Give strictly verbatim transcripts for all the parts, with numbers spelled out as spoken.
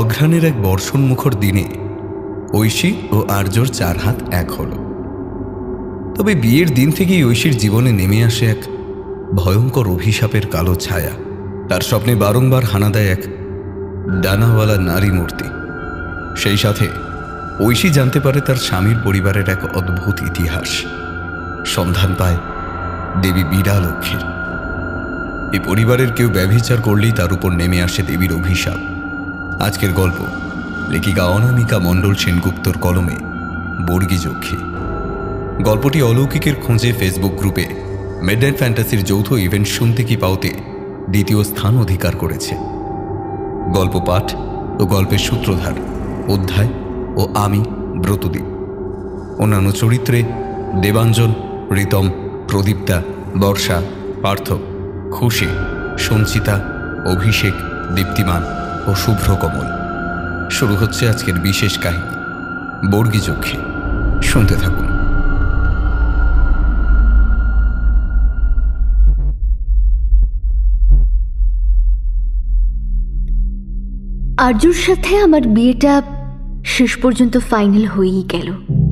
অঘ্রাণের এক বর্ষণমুখর দিনে ঐশী ও আর্যর চার হাত এক হল। তবে বিয়ের দিন থেকেই ঐশীর জীবনে নেমে আসে এক ভয়ঙ্কর অভিশাপের কালো ছায়া। তার স্বপ্নে বারংবার হানা দেয় এক ডানাওয়ালা নারী মূর্তি। সেই সাথে ঐশী জানতে পারে তার স্বামীর পরিবারের এক অদ্ভুত ইতিহাস। সন্ধান পায় দেবী বীরালক্ষ্মীর। এই পরিবারের কেউ ব্যভিচার করলেই তার উপর নেমে আসে দেবীর অভিশাপ। আজকের গল্প লেখিকা অনামিকা মণ্ডল সেনগুপ্তর কলমে বর্গীযক্ষী। গল্পটি অলৌকিকের খোঁজে ফেসবুক গ্রুপে মিডনাইট ফ্যান্টাসির যৌথ ইভেন্ট শুনতে কি পাওতে দ্বিতীয় স্থান অধিকার করেছে। গল্প পাঠ ও গল্পের সূত্রধার অধ্যায় ও আমি ব্রতদীপ। অন্যান্য চরিত্রে দেবাঞ্জন, ঋতম, প্রদীপ্তা, বর্ষা, পার্থ, খুশি, সঞ্চিতা, অভিষেক, দীপ্তিমান ও শুভ্র কমল। শুরু হচ্ছে আজকের বিশেষ কাহিনী বর্গীযক্ষী। শুনতে থাকুন। আর্যর সাথে আমার বিয়েটা শেষ পর্যন্ত ফাইনাল হয়েই গেল,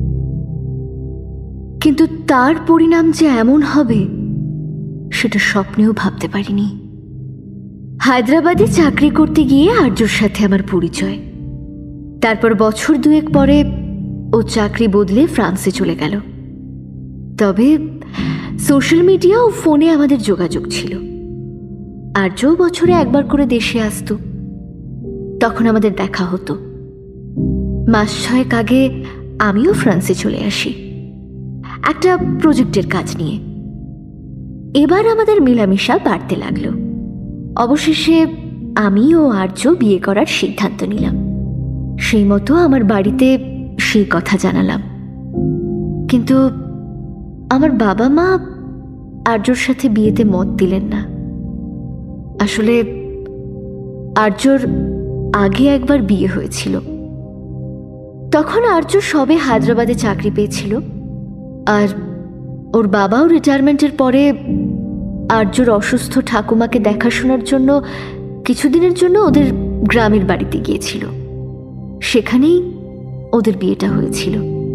কিন্তু তার পরিণাম যে এমন হবে সেটা স্বপ্নেও ভাবতে পারিনি। হায়দ্রাবাদে চাকরি করতে গিয়ে আর্যর সাথে আমার পরিচয়। তারপর বছর দুয়েক পরে ও চাকরি বদলে ফ্রান্সে চলে গেল। তবে সোশ্যাল মিডিয়া ও ফোনে আমাদের যোগাযোগ ছিল। আর্য বছরে একবার করে দেশে আসতো, তখন আমাদের দেখা হতো। মাস ছয়েক আগে আমিও ফ্রান্সে চলে আসি একটা প্রজেক্টের কাজ নিয়ে। এবার আমাদের মেলামেশা বাড়তে লাগলো। অবশেষে আমি ও আর্য বিয়ে করার সিদ্ধান্ত নিলাম। সেই মতো আমার বাড়িতে সেই কথা জানালাম, কিন্তু আমার বাবা মা আর্যর সাথে বিয়েতে মত দিলেন না। আসলে আর্যর আগে একবার বিয়ে হয়েছিল, তখন আর্য সবে হায়দ্রাবাদে চাকরি পেয়েছিল, আর ওর বাবাও রিটায়ারমেন্টের পরে আর্যর অসুস্থ ঠাকুমাকে দেখাশোনার জন্য কিছুদিনের জন্য ওদের গ্রামের বাড়িতে গিয়েছিল। সেখানেই ওদের বিয়েটা হয়েছিল।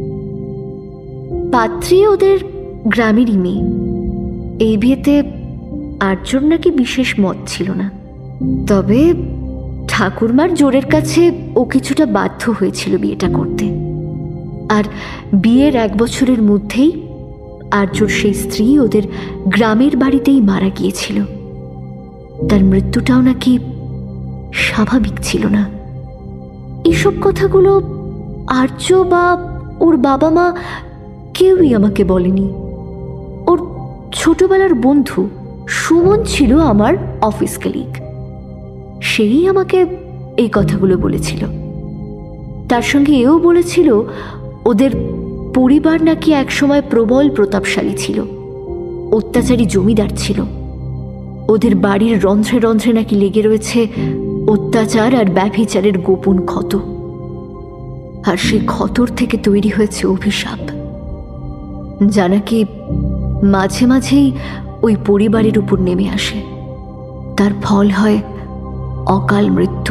পাত্রী ওদের গ্রামেরই মেয়ে। এই বিয়েতে আর্যর নাকি বিশেষ মত ছিল না, তবে ঠাকুরমার জোরের কাছে ও কিছুটা বাধ্য হয়েছিল বিয়েটা করতে। আর বিয়ের এক বছরের মধ্যেই আর্যর সেই স্ত্রী ওদের গ্রামের বাড়িতেই মারা গিয়েছিল। তার মৃত্যুটাও নাকি স্বাভাবিক ছিল না। এসব কথাগুলো আর্য বা ওর বাবা মা কেউই আমাকে বলেনি। ওর ছোটবেলার বন্ধু সুমন ছিল আমার অফিস কলিগ, সেই আমাকে এই কথাগুলো বলেছিল। তার সঙ্গে এও বলেছিল ওদের পরিবার নাকি একসময় প্রবল প্রতাপশালী ছিল, অত্যাচারী জমিদার ছিল। ওদের বাড়ির রন্ধ্রে রন্ধ্রে নাকি লেগে রয়েছে অত্যাচার আর ব্যভিচারের গোপন ক্ষত, আর সেই ক্ষতর থেকে তৈরি হয়েছে অভিশাপ, যা নাকি মাঝে মাঝেই ওই পরিবারের উপর নেমে আসে। তার ফল হয় অকাল মৃত্যু।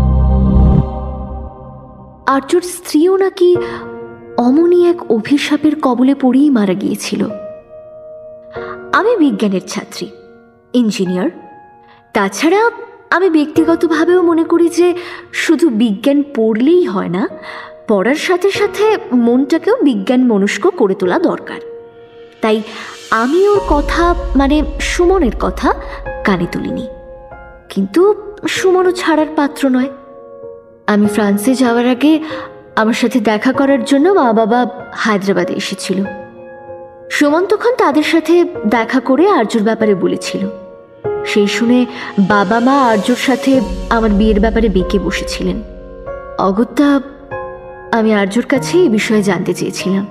আর্যর স্ত্রীও নাকি অমনি এক অভিশাপের কবলে পড়েই মারা গিয়েছিল। আমি বিজ্ঞানের ছাত্রী, ইঞ্জিনিয়ার। তাছাড়া আমি ব্যক্তিগতভাবেও মনে করি যে শুধু বিজ্ঞান পড়লেই হয় না, পড়ার সাথে সাথে মনটাকেও বিজ্ঞান মনস্ক করে তোলা দরকার। তাই আমি ওর কথা, মানে সুমনের কথা কানে তুলিনি। কিন্তু সুমনও ছাড়ার পাত্র নয়। আমি ফ্রান্সে যাওয়ার আগে আমার সাথে দেখা করার জন্য মা বাবা হায়দ্রাবাদে এসেছিল। সুমন তখন তাদের সাথে দেখা করে আর্যর ব্যাপারে বলেছিল। সেই শুনে বাবা মা আর্যর সাথে আমার বিয়ের ব্যাপারে বেঁকে বসেছিলেন। অগত্যা আমি আর্যর কাছে এই বিষয়ে জানতে চেয়েছিলাম।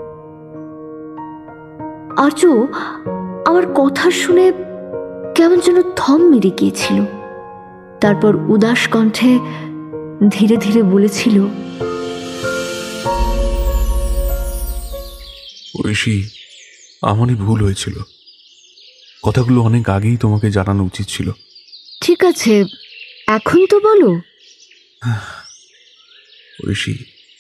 আর্য আমার কথা শুনে কেমন যেন থম মেরে গিয়েছিল। তারপর উদাস কণ্ঠে ধীরে ধীরে বলেছিল, ঐশী, আমারই ভুল হয়েছিল। কথাগুলো অনেক আগেই তোমাকে জানানো উচিত ছিল। ঠিক আছে, এখন তো বলো। ঐশী,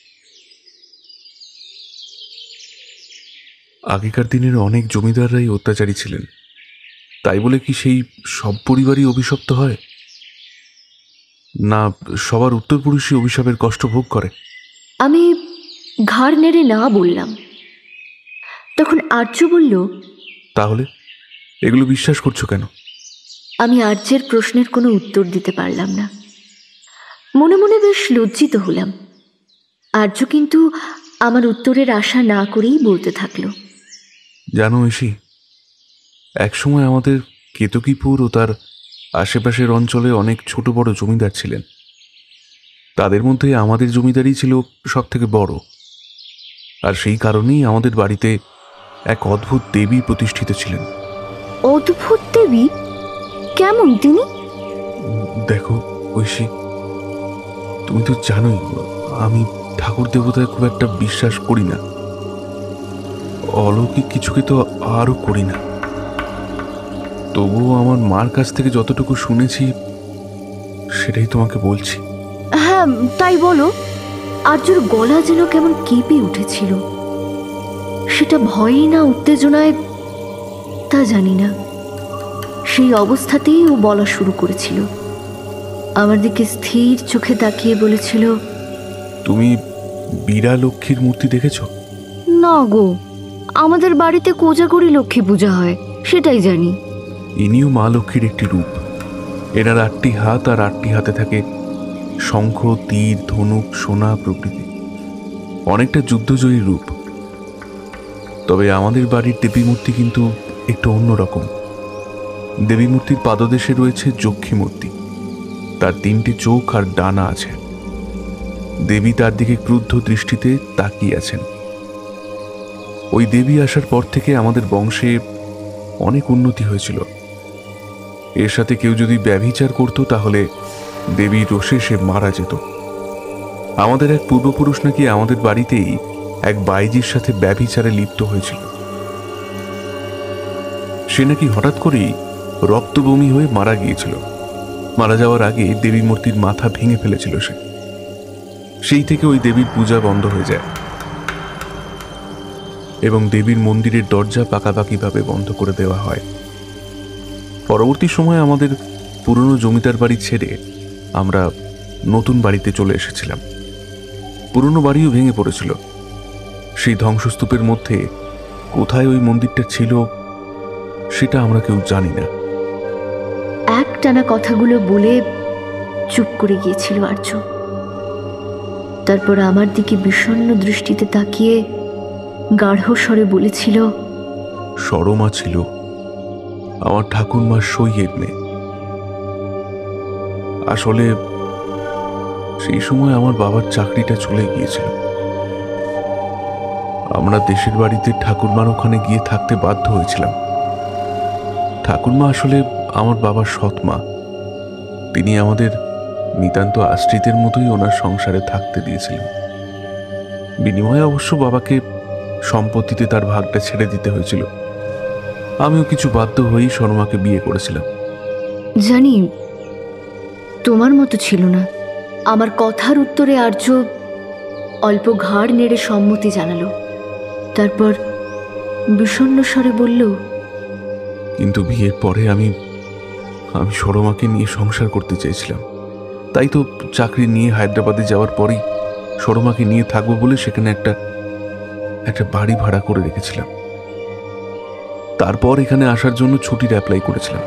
আগেকার দিনের অনেক জমিদাররাই অত্যাচারী ছিলেন, তাই বলে কি সেই সব পরিবারই অভিশপ্ত হয়? না, সবার উত্তরপুরুষই অভিশাপের কষ্ট ভোগ করে? আমি ঘাড় নেড়ে না বললাম। তখন আর্য বলল, তাহলে এগুলো বিশ্বাস করছো কেন? আমি আর্যের প্রশ্নের কোনো উত্তর দিতে পারলাম না। মনে মনে বেশ লজ্জিত হলাম। আর্য কিন্তু আমার উত্তরের আশা না করেই বলতে থাকলো, জানো ঐশী, একসময় আমাদের কেতকীপুর ও তার আশেপাশের অঞ্চলে অনেক ছোট বড় জমিদার ছিলেন। তাদের মধ্যে আমাদের জমিদারই ছিল সব থেকে বড়, আর সেই কারণেই আমাদের বাড়িতে এক অদ্ভুত দেবী প্রতিষ্ঠিত ছিলেন। অদ্ভুত দেবী? কেমন তিনি? দেখো ঐশী, তুমি তো জানোই আমি ঠাকুর দেবতায় খুব একটা বিশ্বাস করি না, অলৌকিক কিছুকে তো আরও করি না। তবুও আমার মার কাছ থেকে যতটুকু শুনেছি সেটাই তোমাকে বলছি। হ্যাঁ, তাই বলো। আর্যর গলা যেন কেমন কেঁপে উঠেছিল। সেটা ভয়ে না উত্তেজনায় তা জানি না। সেই অবস্থাতেই ও বলা শুরু করেছিল। আমার দিকে স্থির চোখে তাকিয়ে বলেছিল, তুমি বীরা লক্ষ্মীর মূর্তি দেখেছ? না গো, আমাদের বাড়িতে কোজাগরি লক্ষ্মী পূজা হয়, সেটাই জানি। ইনিও মা লক্ষ্মীর একটি রূপ। এনার আটটি হাত, আর আটটি হাতে থাকে শঙ্খ, তীর, ধনুক, সোনা প্রভৃতি। অনেকটা যুদ্ধজয়ী রূপ। তবে আমাদের বাড়ির দেবী মূর্তি কিন্তু একটু অন্যরকম। দেবী মূর্তির পাদদেশে রয়েছে যক্ষী মূর্তি। তার তিনটি চোখ আর ডানা আছে। দেবী তার দিকে ক্রুদ্ধ দৃষ্টিতে তাকিয়ে আছেন। ওই দেবী আসার পর থেকে আমাদের বংশে অনেক উন্নতি হয়েছিল। এর সাথে কেউ যদি ব্যভিচার করত তাহলে দেবী রোষে সে মারা যেত। আমাদের এক পূর্বপুরুষ নাকি আমাদের বাড়িতেই এক বাইজির সাথে ব্যভিচারে লিপ্ত হয়েছিল। সে নাকি হঠাৎ করেই রক্তবমি হয়ে মারা গিয়েছিল। মারা যাওয়ার আগে দেবী মূর্তির মাথা ভেঙে ফেলেছিল সে। সেই থেকে ওই দেবীর পূজা বন্ধ হয়ে যায় এবং দেবীর মন্দিরের দরজা পাকাপাকিভাবে বন্ধ করে দেওয়া হয়। পরবর্তী সময়ে আমাদের পুরনো জমিদার বাড়ি ছেড়ে আমরা নতুন বাড়িতে চলে এসেছিলাম। পুরনো বাড়িও ভেঙে পড়েছিল। সেই ধ্বংসস্তূপের মধ্যে কোথায় ওই মন্দিরটা ছিল সেটা আমরা কেউ জানি না। একটানা কথাগুলো বলে চুপ করে গিয়েছিল আর্য। তারপর আমার দিকে বিষণ্ণ দৃষ্টিতে তাকিয়ে গাঢ় স্বরে বলেছিল, সরমা ছিল আমার ঠাকুরমার সইয়ের মেয়ে। আসলে সেই সময় আমার বাবার চাকরিটা চলে গিয়েছিল। আমরা দেশের বাড়িতে ঠাকুরমার ওখানে গিয়ে থাকতে বাধ্য হয়েছিলাম। ঠাকুরমা আসলে আমার বাবার সৎ মা। তিনি আমাদের নিতান্ত আশ্রিতের মতোই ওনার সংসারে থাকতে দিয়েছিলেন। বিনিময়ে অবশ্য বাবাকে সম্পত্তিতে তার ভাগটা ছেড়ে দিতে হয়েছিল। আমিও কিছু বাধ্য হয়েই শর্মাকে বিয়ে করেছিলাম। জানি তোমার মতো ছিল না। আমার কথার উত্তরে আর্য অল্প ঘাড় নেড়ে সম্মতি জানালো। তারপর বিষণ্ণ স্বরে বলল, কিন্তু বিয়ের পরে আমি আমি শর্মাকে নিয়ে সংসার করতে চেয়েছিলাম। তাই তো চাকরি নিয়ে হায়দ্রাবাদে যাওয়ার পরেই শর্মাকে নিয়ে থাকবো বলে সেখানে একটা একটা বাড়ি ভাড়া করে রেখেছিলাম। তারপর এখানে আসার জন্য ছুটির অ্যাপ্লাই করেছিলাম।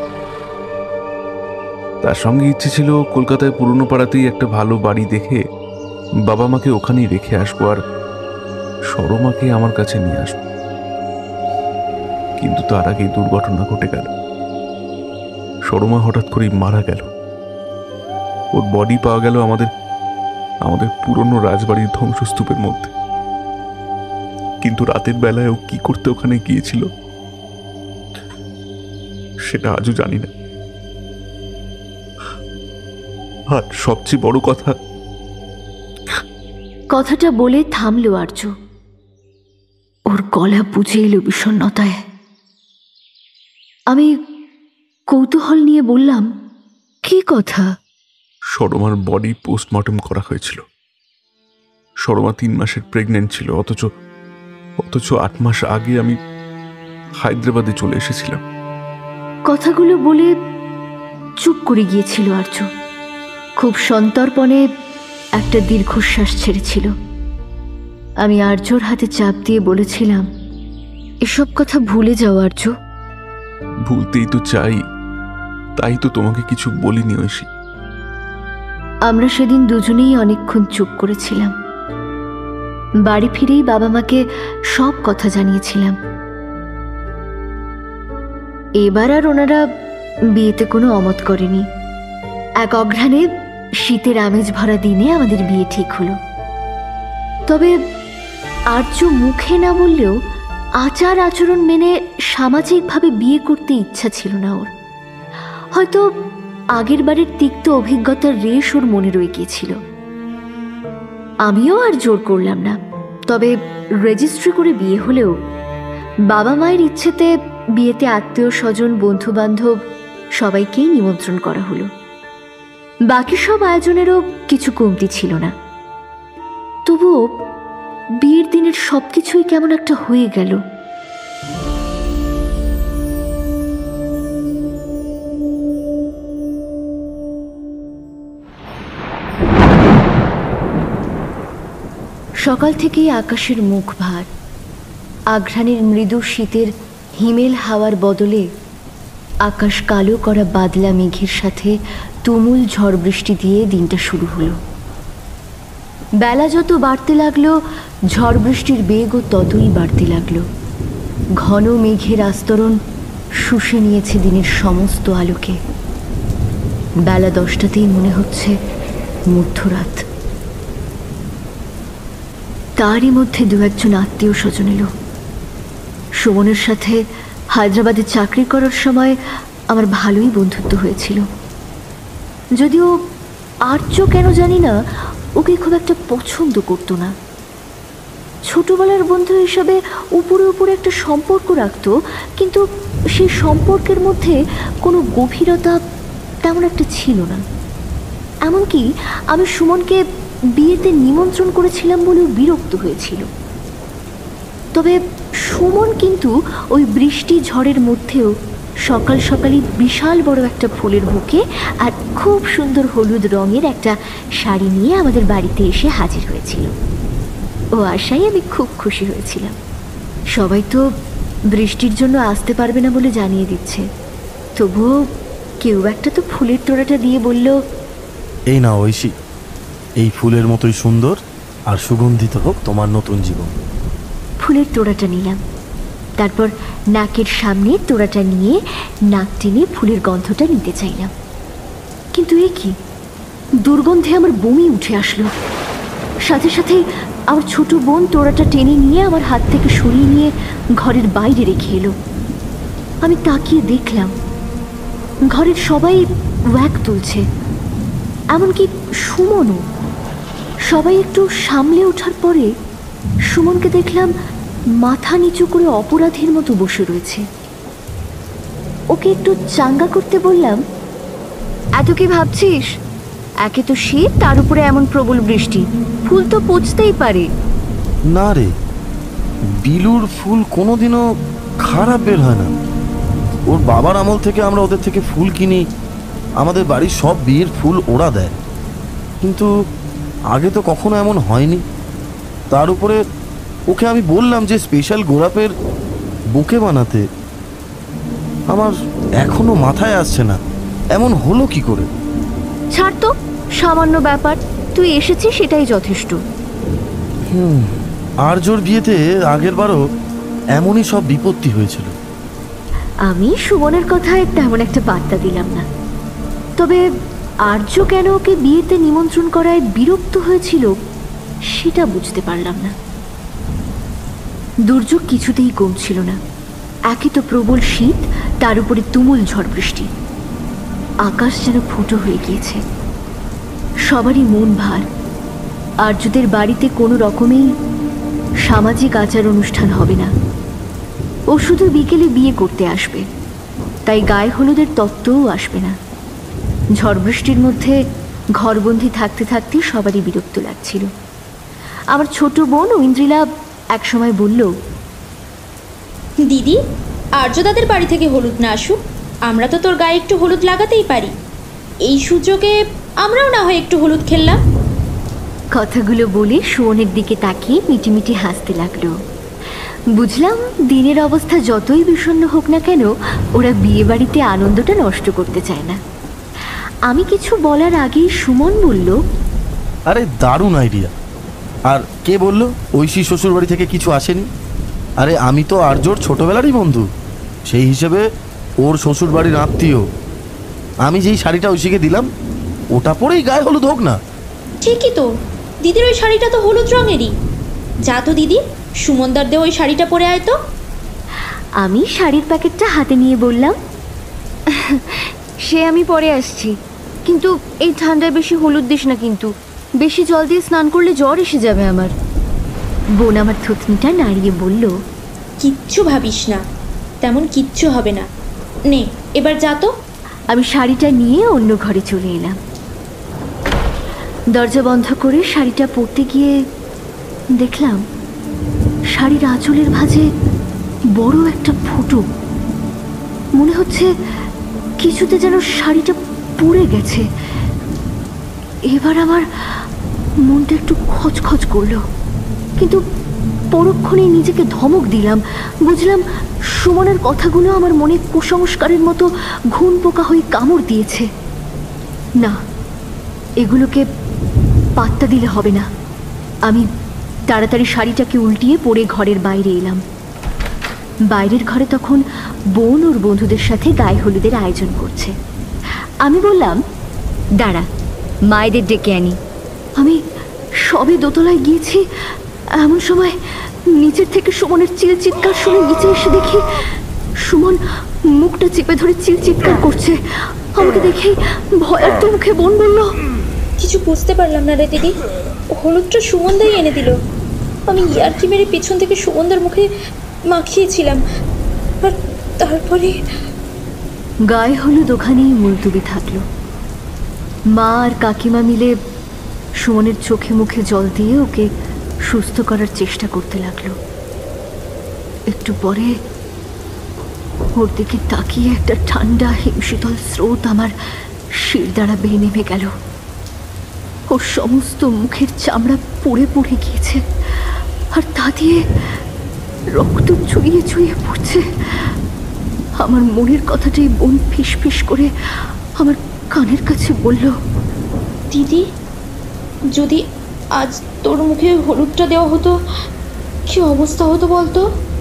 তার সঙ্গে ইচ্ছে ছিল কলকাতায় পুরনো পাড়াতেই একটা ভালো বাড়ি দেখে বাবা মাকে ওখানেই রেখে আসবো আর শর্মাকে আমার কাছে নিয়ে আসবো। কিন্তু তার আগে দুর্ঘটনা ঘটে গেল। শর্মা হঠাৎ করেই মারা গেল। ওর বডি পাওয়া গেল আমাদের আমাদের পুরনো রাজবাড়ির ধ্বংসস্তূপের মধ্যে। কিন্তু রাতের বেলায় ও কি করতে ওখানে গিয়েছিল সেটা আজও জানি না। আর সবচেয়ে বড় কথা, কথাটা বলে থামলো আর্য। ওর গলা বুঝে এলো বিষণ্ণতায়। আমি কৌতূহল নিয়ে বললাম, কি কথা? শর্মার বডি পোস্টমর্টম করা হয়েছিল। সরমা তিন মাসের প্রেগনেন্ট ছিল, অথচ অথচ আট মাস আগে আমি হায়দ্রাবাদে চলে এসেছিলাম। কথাগুলো বলে চুপ করে গিয়েছিল আর্য। খুব সন্তর্পণে একটা দীর্ঘশ্বাস ছেড়েছিল। আমি আর্যর হাতে চাপ দিয়ে বলেছিলাম, এসব কথা ভুলে যাও আর্য। ভুলতেই তো চাই, তাই তো তোমাকে কিছু বলিনি ঐশী। আমরা সেদিন দুজনেই অনেকক্ষণ চুপ করেছিলাম। বাড়ি ফিরেই বাবা মাকে সব কথা জানিয়েছিলাম। এবার আর ওনারা বিয়েতে কোনো অমত করেনি। এক অঘ্রাণে শীতের আমেজ ভরা দিনে আমাদের বিয়ে ঠিক হলো। তবে আর্য মুখে না বললেও আচার আচরণ মেনে সামাজিকভাবে বিয়ে করতে ইচ্ছা ছিল না ওর। হয়তো আগের বারের তিক্ত অভিজ্ঞতার রেশ ওর মনে রয়ে গিয়েছিল। আমিও আর জোর করলাম না। তবে রেজিস্ট্রি করে বিয়ে হলেও বাবা মায়ের ইচ্ছেতে বিয়েতে আত্মীয় স্বজন, বন্ধু বান্ধব সবাইকেই নিমন্ত্রণ করা হলো। বাকি সব আয়োজনেরও কিছু কমতি ছিল না। তবুও বিয়ের দিনের সবকিছুই কেমন একটা হয়ে গেল। সকাল থেকেই আকাশের মুখ ভার। আঘ্রাণের মৃদু শীতের হিমেল হাওয়ার বদলে আকাশ কালো করা বাদলা মেঘের সাথে তুমুল ঝড় বৃষ্টি দিয়ে দিনটা শুরু হলো। বেলা যত বাড়তে লাগলো, ঝড় বৃষ্টির বেগও ততই বাড়তে লাগলো। ঘন মেঘের আস্তরণ শুষে নিয়েছে দিনের সমস্ত আলোকে। বেলা দশটাতেই মনে হচ্ছে মধ্যরাত। তারই মধ্যে দু একজন আত্মীয় স্বজন এলো। সুমনের সাথে হায়দ্রাবাদে চাকরি করার সময় আমার ভালোই বন্ধুত্ব হয়েছিল। যদিও আর্য কেন জানি না ওকে খুব একটা পছন্দ করতো না। ছোটবেলার বন্ধু হিসাবে উপরে উপরে একটা সম্পর্ক রাখতো, কিন্তু সেই সম্পর্কের মধ্যে কোনো গভীরতা তেমন একটা ছিল না। এমনকি আমি সুমনকে বিয়েতে নিমন্ত্রণ করেছিলাম বলেও বিরক্ত হয়েছিল। তবে সুমন কিন্তু ওই বৃষ্টি ঝড়ের মধ্যেও সকাল সকালই বিশাল বড় একটা ফুলের বুকে আর খুব সুন্দর হলুদ রঙের একটা শাড়ি নিয়ে আমাদের বাড়িতে এসে হাজির হয়েছিল। ও আশায় আমি খুব খুশি হয়েছিলাম। সবাই তো বৃষ্টির জন্য আসতে পারবে না বলে জানিয়ে দিচ্ছে, তবুও কেউ একটা তো ফুলের তোড়াটা দিয়ে বলল, এই না ঐশী, এই ফুলের মতোই সুন্দর আর সুগন্ধিত হোক তোমার নতুন জীবন। ফুলের তোড়াটা নিলাম। তারপর নাকের সামনে তোড়াটা নিয়ে নাক টেনে ফুলের গন্ধটা নিতে চাইলাম। কিন্তু এ কি, দুর্গন্ধে আমার বমি উঠে আসলো। সাথে সাথে আমার ছোট বোন তোড়াটা টেনে নিয়ে আমার হাত থেকে সরিয়ে নিয়ে ঘরের বাইরে রেখে এলো। আমি তাকিয়ে দেখলাম ঘরের সবাই ওয়াক তুলছে, এমনকি সুমনও। সবাই একটু সামলে ওঠার পরে সুমনকে দেখলাম মাথা নিচু করে অপরাধীর মতো বসে রয়েছে। ওকে একটু চাঙ্গা করতে বললাম, এত কি ভাবছিস? একে তো শীত, তার উপরে এমন প্রবল বৃষ্টি, ফুল তো পচতেই পারে। না রে, বিলুর ফুল কোনোদিনও খারাপ বের হয় না। ওর বাবার আমল থেকে আমরা ওদের থেকে ফুল কিনি। আমাদের বাড়ির সব বিয়ের ফুল ওরা দেয়, কিন্তু আগে তো কখনো এমন হয়নি। তার উপরে ওকে আমি বললাম যে স্পেশাল গোলাপের বুকে বানাতে। আমার এখনো মাথায় আসছে না এমন হলো কি করে। ছাড় তো, সামান্য ব্যাপার, তুই এসেছিস সেটাই যথেষ্ট। হুম আর্যর বিয়েতে আগের বারও এমনই সব বিপত্তি হয়েছিল। আমি সুমনের কথায় তেমন একটা পাত্তা দিলাম না। তবে আর্য কেন ওকে বিয়েতে নিমন্ত্রণ করায় বিরক্ত হয়েছিল সেটা বুঝতে পারলাম না। দুর্যোগ কিছুতেই কমছিল না। একে তো প্রবল শীত, তার উপরে তুমুল ঝড় বৃষ্টি। আকাশ যেন ফুটো হয়ে গিয়েছে। সবারই মন ভার। আর্যদের বাড়িতে কোনো রকমেই সামাজিক আচার অনুষ্ঠান হবে না। ও শুধু বিকেলে বিয়ে করতে আসবে, তাই গায়ে হলুদের তত্ত্বও আসবে না। ঝড় বৃষ্টির মধ্যে ঘরবন্দি থাকতে থাকতে সবারই বিরক্ত লাগছিল। আমার ছোট বোন ঐন্দ্রিলা একসময় বলল, দিদি, আর্যদাদের বাড়ি থেকে হলুদ না আসুক, আমরা তো তোর গায়ে একটু হলুদ লাগাতেই পারি। এই সুযোগে আমরাও না হয় একটু হলুদ খেললাম। কথাগুলো বলে সুমনের দিকে তাকিয়ে মিটিমিটি হাসতে লাগলো। বুঝলাম দিনের অবস্থা যতই বিষণ্ণ হোক না কেন, ওরা বিয়ে বাড়িতে আনন্দটা নষ্ট করতে চায় না। আমি কিছু বলার আগেই সুমন বলল, আরে দারুণ আইডিয়া। আর কে বললো ঐশী শ্বশুর বাড়ি থেকে কিছু আসেনি? আরে আমি তো আর্যর ছোটবেলারই বন্ধু, সেই হিসেবে ওর শ্বশুর বাড়ির আত্মীয়। আমি যেই শাড়িটা ঐশীকে দিলাম ওটা পরেই গায়ে হলুদ হোক না। ঠিকই তো, দিদির ওই শাড়িটা তো হলুদ রঙেরই। যা তো দিদি, সুমনদার দে ওই শাড়িটা পরে আয় তো। আমি শাড়ির প্যাকেটটা হাতে নিয়ে বললাম, সে আমি পরে আসছি, কিন্তু এই ঠান্ডায় বেশি হলুদ দিস না, কিন্তু বেশি জল দিয়ে স্নান করলে জ্বর এসে যাবে আমার। বোন আমার থুতনিটা নাড়িয়ে বলল, কিচ্ছু ভাবিস না, তেমন কিচ্ছু হবে না। নে এবার যা তো। আমি শাড়িটা নিয়ে অন্য ঘরে চলে এলাম। দরজা বন্ধ করে শাড়িটা পরতে গিয়ে দেখলাম শাড়ির আঁচলের ভাঁজে বড় একটা ফুটো। মনে হচ্ছে কিছুতে যেন শাড়িটা পুড়ে গেছে। এবার আমার মনটা একটু খচখচ করলো, কিন্তু পরক্ষণে নিজেকে ধমক দিলাম। বুঝলাম সুমনের কথাগুলো আমার মনে কুসংস্কারের মতো ঘুণ পোকা হয়ে কামড় দিয়েছে। না, এগুলোকে পাত্তা দিলে হবে না। আমি তাড়াতাড়ি শাড়িটাকে উল্টিয়ে পরে ঘরের বাইরে এলাম। বাইরের ঘরে তখন বোন ওর বন্ধুদের সাথে গায়ে হলুদের আয়োজন করছে। আমি বললাম, দাঁড়া, মায়েদের ডেকে আনি। আমি সবে দোতলায় গিয়েছি, এমন সময় নিচের থেকে সুমনের চিল চিৎকার শুনে নিচে এসে দেখি সুমন মুখটা চেপে ধরে চিল চিৎকার করছে। আমাকে দেখেই ভয়ার্ত মুখে বোন বলল, কিছু বুঝতে পারলাম না রে দিদি, হলুদটা সুমনদাই এনে দিল। আমি ইয়ার্কি মেরে পেছন থেকে সুমনদার মুখে মাখিয়েছিলাম, আর তারপরে গায়ে হলুদ ওখানেই মুলতুবি থাকলো। মা আর কাকিমা মিলে সুমনের চোখে মুখে জল দিয়ে ওকে সুস্থ করার চেষ্টা করতে লাগলো। একটু পরে ওর দিকে তাকিয়ে একটা ঠান্ডা হিমশীতল স্রোত আমার শির দ্বারা বেয়ে নেমে গেল। ওর সমস্ত মুখের চামড়া পুড়ে পুড়ে গিয়েছে, আর তা দিয়ে রক্ত চুইয়ে চুইয়ে পড়ছে। আমার মনের কথাটাই বোন ফিস ফিস করে আমার কানের কাছে বলল, দিদি, যদি আজ তোর মুখে হলুদটা দেওয়া হতো কি অবস্থা হতো বলতো?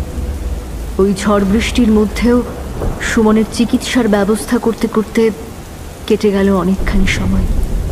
ওই ঝড় বৃষ্টির মধ্যেও সুমনের চিকিৎসার ব্যবস্থা করতে করতে কেটে গেল অনেকখানি সময়।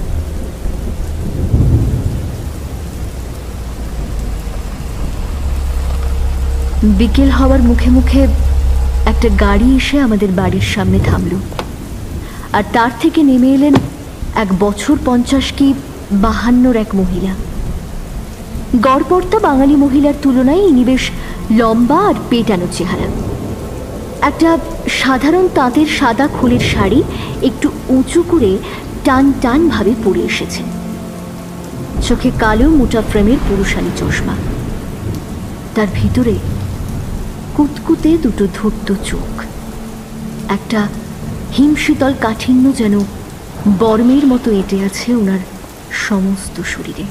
বিকেল হওয়ার মুখে মুখে একটা গাড়ি এসে আমাদের বাড়ির সামনে থামল, আর তার থেকে নেমে এলেন এক বছর পঞ্চাশ কি বাহান্নর এক মহিলা। গড়পড়তা বাঙালি মহিলার তুলনায় ইনি বেশ লম্বা আর পেটানো চেহারা। একটা সাধারণ তাঁতের সাদা খোলের শাড়ি একটু উঁচু করে টান টান ভাবে পরে এসেছে। চোখে কালো মোটা ফ্রেমের পুরুষালী চশমা, তার ভিতরে কুতকুতে দুটো ধূর্ত চোখ। একটা হিমশীতল কাঠিন্য যেন বর্মের মতো এঁটে আছে ওনার সমস্ত শরীরে।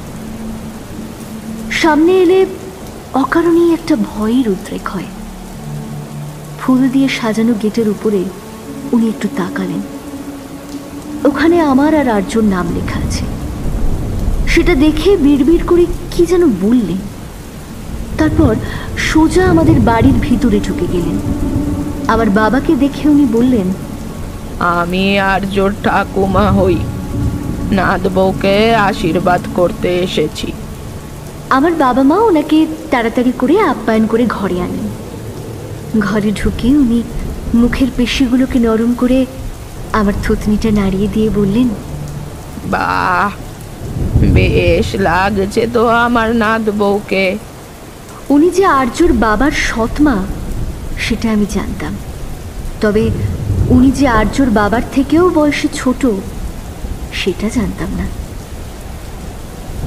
সামনে এলে অকারণেই একটা ভয়ের উদ্রেক হয়। ফুল দিয়ে সাজানো গেটের উপরে উনি একটু তাকালেন। ওখানে আমার আর আর্যর নাম লেখা আছে। সেটা দেখে বিড়বিড় করে কি যেন বললেন, তারপর সোজা আমাদের বাড়ির ভিতরে ঢুকে গেলেন। আমার বাবাকে দেখে উনি বললেন, আমি আর্যর ঠাকুমা হই, নাত বউকে আশীর্বাদ করতে এসেছি। আমার বাবা মা ওনাকে তাড়াতাড়ি করে আপ্যায়ন করে ঘরে আনেন। ঘরে ঢুকে উনি মুখের পেশিগুলোকে নরম করে আমার থুতনিটা নাড়িয়ে দিয়ে বললেন, বাহ, বেশ লাগছে তো আমার নাত বউকে। উনি যে আর্যর বাবার সৎমা সেটা আমি জানতাম, তবে উনি যে আর্যর বাবার থেকেও বয়সে ছোট সেটা জানতাম না।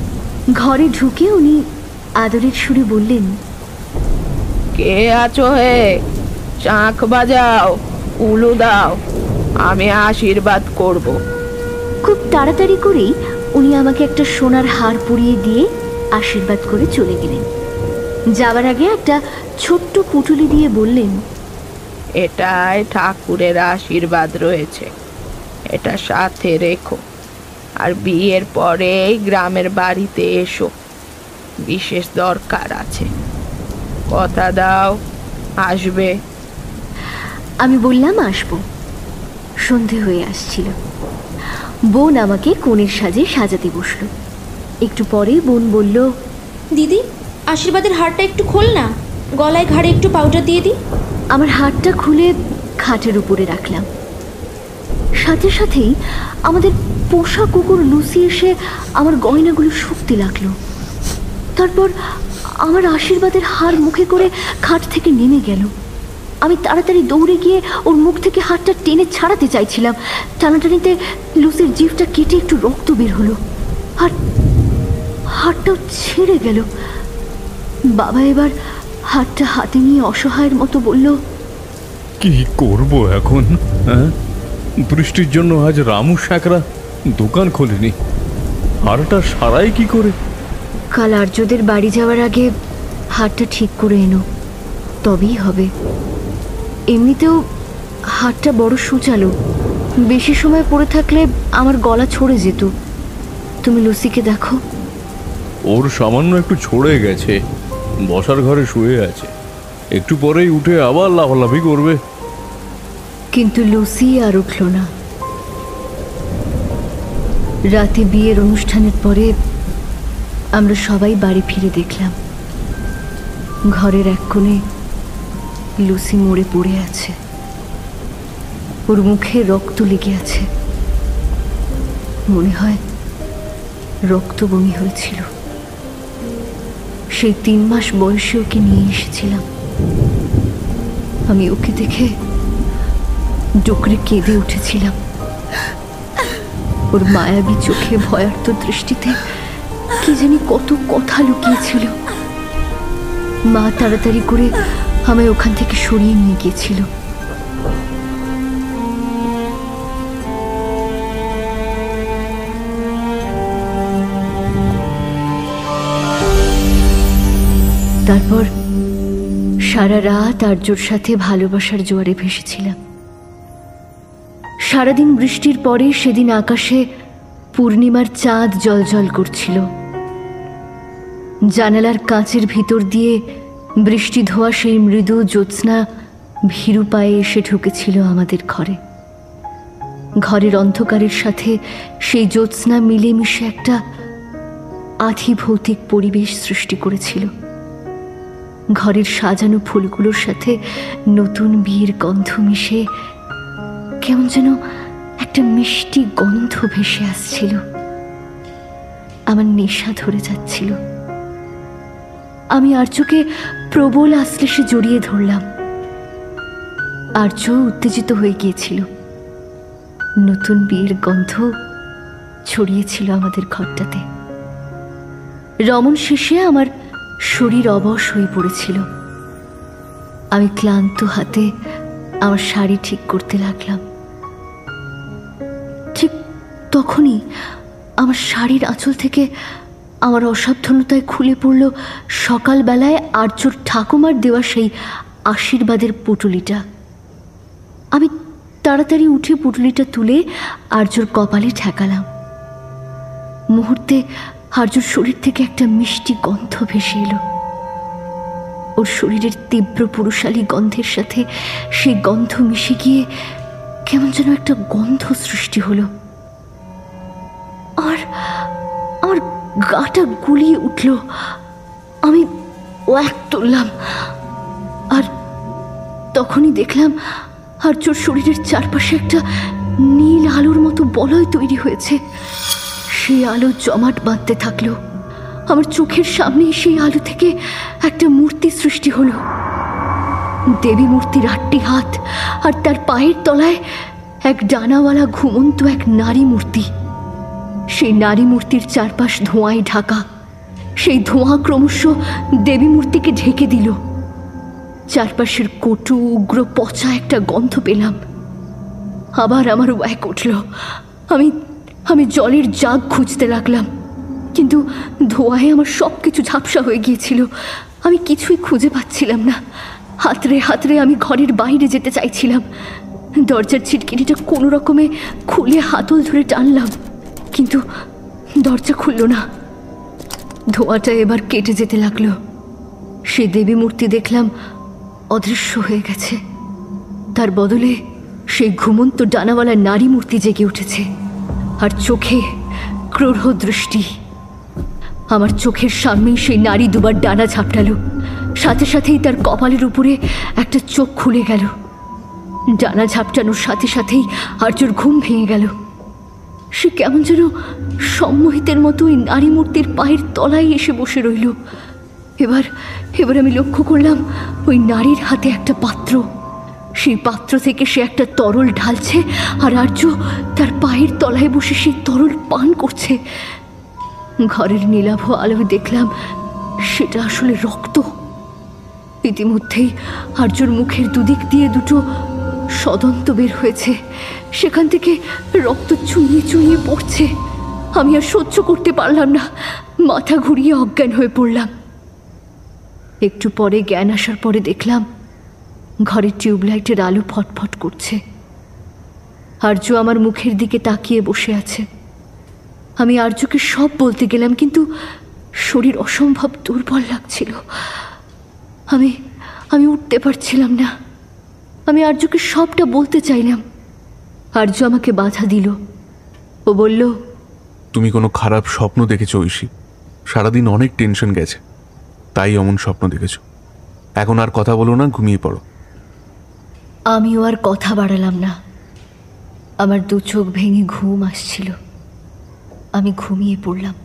ঘরে ঢুকে উনি আদরের সুরে বললেন, কে আছো হে? চাঁখ বাজাও, উলু দাও, আমি আশীর্বাদ করব। খুব তাড়াতাড়ি করেই উনি আমাকে একটা সোনার হার পরিয়ে দিয়ে আশীর্বাদ করে চলে গেলেন। যাবার আগে একটা ছোট্ট পুটুলি দিয়ে বললেন, এটাই ঠাকুরের আশীর্বাদ রয়েছে, এটা সাথে রেখো, আর বিয়ের পরেই গ্রামের বাড়িতে এসো, বিশেষ দরকার আছে, কথা দাও আসবে। আমি বললাম আসবো। সন্ধে হয়ে আসছিল। বোন আমাকে কনের সাজে সাজাতে বসলো। একটু পরে বোন বলল, দিদি, আশীর্বাদের হারটা একটু খোল না, গলায় ঘাড়ে একটু পাউডার দিয়ে দিই। আমার হারটা খুলে খাটের উপরে রাখলাম। সাথে সাথেই আমাদের পোষা কুকুর লুসি এসে আমার গয়নাগুলো শুকতে লাগলো। তারপর আমার আশীর্বাদের হার মুখে করে খাট থেকে নেমে গেল। আমি তাড়াতাড়ি দৌড়ে গিয়ে ওর মুখ থেকে হারটা টেনে ছাড়াতে চাইছিলাম। টানাটানিতে লুসির জিভটা কেটে একটু রক্ত বের হলো, আর হারটাও ছেড়ে গেল। বাবা এবার হারটা হাতে নিয়ে অসহায়ের মতো বলল, কি করব এখন? হ্যাঁ, বৃষ্টির জন্য আজ রামু শাকরা দোকান খোলেনি, হারটা সারাই কি করে? কাল আর্যদের বাড়ি যাওয়ার আগে হারটা ঠিক করে এনো, তবেই হবে। এমনিতেও হারটা বড় সূচালো, বেশি সময় পড়ে থাকলে আমার গলা ছড়ে যেত। তুমি লুসিকে দেখো। ওর সামান্য একটু ছড়ে গেছে, বসার ঘরে শুয়ে আছে, একটু পরেই উঠে আবার লাফালাফি করবে। কিন্তু লুসি আর উঠল না। রাতে বিয়ের অনুষ্ঠানের পরে আমরা সবাই বাড়ি ফিরে দেখলাম ঘরের এক কোণে লুসি মরে পড়ে আছে, ওর মুখে রক্ত লেগে আছে। মনে হয় রক্ত বমি হয়েছিল। সেই তিন মাস বয়সে ওকে নিয়ে এসেছিলাম। আমি ওকে দেখে ডুকরে কেঁদে উঠেছিলাম। ওর মায়াবী চোখে ভয়ার্ত দৃষ্টিতে কি জানি কত কথা লুকিয়েছিল। মা তাড়াতাড়ি করে আমায় ওখান থেকে সরিয়ে নিয়ে গিয়েছিল। তারপর সারা রাত আর্যর সাথে ভালোবাসার জোয়ারে ভেসেছিলাম। সারাদিন বৃষ্টির পরে সেদিন আকাশে পূর্ণিমার চাঁদ জ্বলজ্বল করছিল। জানালার কাঁচের ভিতর দিয়ে বৃষ্টি ধোয়া সেই মৃদু জ্যোৎস্না ভীরু পায়ে এসে ঢুকেছিল আমাদের ঘরে। ঘরের অন্ধকারের সাথে সেই জ্যোৎস্না মিলেমিশে একটা আধি ভৌতিক পরিবেশ সৃষ্টি করেছিল। ঘরের সাজানো ফুলগুলোর সাথে নতুন বিয়ের গন্ধ মিশে কেমন যেন একটা মিষ্টি গন্ধ ভেসে আসছিল। আমার নেশা ধরে যাচ্ছিল। আমি আর্যকে প্রবল আশ্লেষে জড়িয়ে ধরলাম। আর্য উত্তেজিত হয়ে গিয়েছিল। নতুন বিয়ের গন্ধ ছড়িয়েছিল আমাদের ঘরটাতে। রমণ শেষে আমার শরীর অবশ হয়ে পড়েছিল। আমি ক্লান্ত হাতে আমার শাড়ি ঠিক করতে লাগলাম। ঠিক তখনই আমার শাড়ির আঁচল থেকে আমার অসাবধানতায় খুলে পড়ল সকালবেলায় আর্যর ঠাকুমার দেওয়া সেই আশীর্বাদের পুটুলিটা। আমি তাড়াতাড়ি উঠে পুটুলিটা তুলে আর্যর কপালে ঠেকালাম। মুহূর্তে আর্যর শরীর থেকে একটা মিষ্টি গন্ধ ভেসে এলো। ওর শরীরের তীব্র পুরুষালী গন্ধের সাথে সেই গন্ধ মিশে গিয়ে কেমন যেন একটা গন্ধ সৃষ্টি হলো। আর আমার গাটা গুলিয়ে উঠল। আমি ওয়াক তুললাম, আর তখনই দেখলাম আর্যর শরীরের চারপাশে একটা নীল আলোর মতো বলয় তৈরি হয়েছে। সেই আলো জমাট বাঁধতে থাকলো। আমার চোখের সামনেই সেই আলো থেকে একটা মূর্তি সৃষ্টি হলো। দেবী মূর্তির আটটি হাত, আর তার পায়ের তলায় এক ডানাওয়ালা ঘুমন্ত এক নারী মূর্তি। সেই নারী মূর্তির চারপাশ ধোঁয়ায় ঢাকা। সেই ধোঁয়া ক্রমশ দেবী মূর্তিকে ঢেকে দিল। চারপাশের কটু উগ্র পচা একটা গন্ধ পেলাম। আবার আমার ওয়াক উঠল। আমি আমি জলের জাগ খুঁজতে লাগলাম, কিন্তু ধোঁয়ায় আমার সব কিছু ঝাপসা হয়ে গিয়েছিল। আমি কিছুই খুঁজে পাচ্ছিলাম না। হাতড়ে হাতড়ে আমি ঘরের বাইরে যেতে চাইছিলাম। দরজার ছিটকিনিটা কোনো রকমে খুলে হাতল ধরে টানলাম, কিন্তু দরজা খুলল না। ধোঁয়াটা এবার কেটে যেতে লাগলো। সে দেবী মূর্তি দেখলাম অদৃশ্য হয়ে গেছে। তার বদলে সেই ঘুমন্ত ডানাওয়ালা নারী মূর্তি জেগে উঠেছে, আর চোখে ক্রূর দৃষ্টি। আমার চোখের সামনেই সেই নারী দুবার ডানা ঝাপটালো। সাথে সাথেই তার কপালের উপরে একটা চোখ খুলে গেল। ডানা ঝাপটানোর সাথে সাথেই আর্যর ঘুম ভেঙে গেল। সে কেমন যেন সম্মোহিতের মতো ওই নারী মূর্তির পায়ের তলায় এসে বসে রইল। এবার এবার আমি লক্ষ্য করলাম ওই নারীর হাতে একটা পাত্র। সেই পাত্র থেকে সে একটা তরল ঢালছে, আর আর্য তার পায়ের তলায় বসে সেই তরল পান করছে। ঘরের নীলাভ আলোয় দেখলাম সেটা আসলে রক্ত। ইতিমধ্যেই আর্যর মুখের দুদিক দিয়ে দুটো সদন্ত বের হয়েছে। সেখান থেকে রক্ত চুইয়ে চুইয়ে পড়ছে। আমি আর সহ্য করতে পারলাম না, মাথা ঘুরিয়ে অজ্ঞান হয়ে পড়লাম। একটু পরে জ্ঞান আসার পরে দেখলাম ঘরের টিউবলাইটের আলো ফটফট করছে। আর্য আমার মুখের দিকে তাকিয়ে বসে আছে। আমি আর্যকে সব বলতে গেলাম, কিন্তু শরীর অসম্ভব দুর্বল লাগছিল। আমি আমি উঠতে পারছিলাম না। আমি আর্যকে সবটা বলতে চাইলাম। আর্য আমাকে বাধা দিল। ও বলল, তুমি কোনো খারাপ স্বপ্ন দেখেছো ঐশী। সারাদিন অনেক টেনশন গেছে, তাই অমন স্বপ্ন দেখেছো। এখন আর কথা বলো না, ঘুমিয়ে পড়ো। আমিও আর কথা বাড়ালাম না। আমার দু চোখ ভেঙে ঘুম আসছিল। আমি ঘুমিয়ে পড়লাম।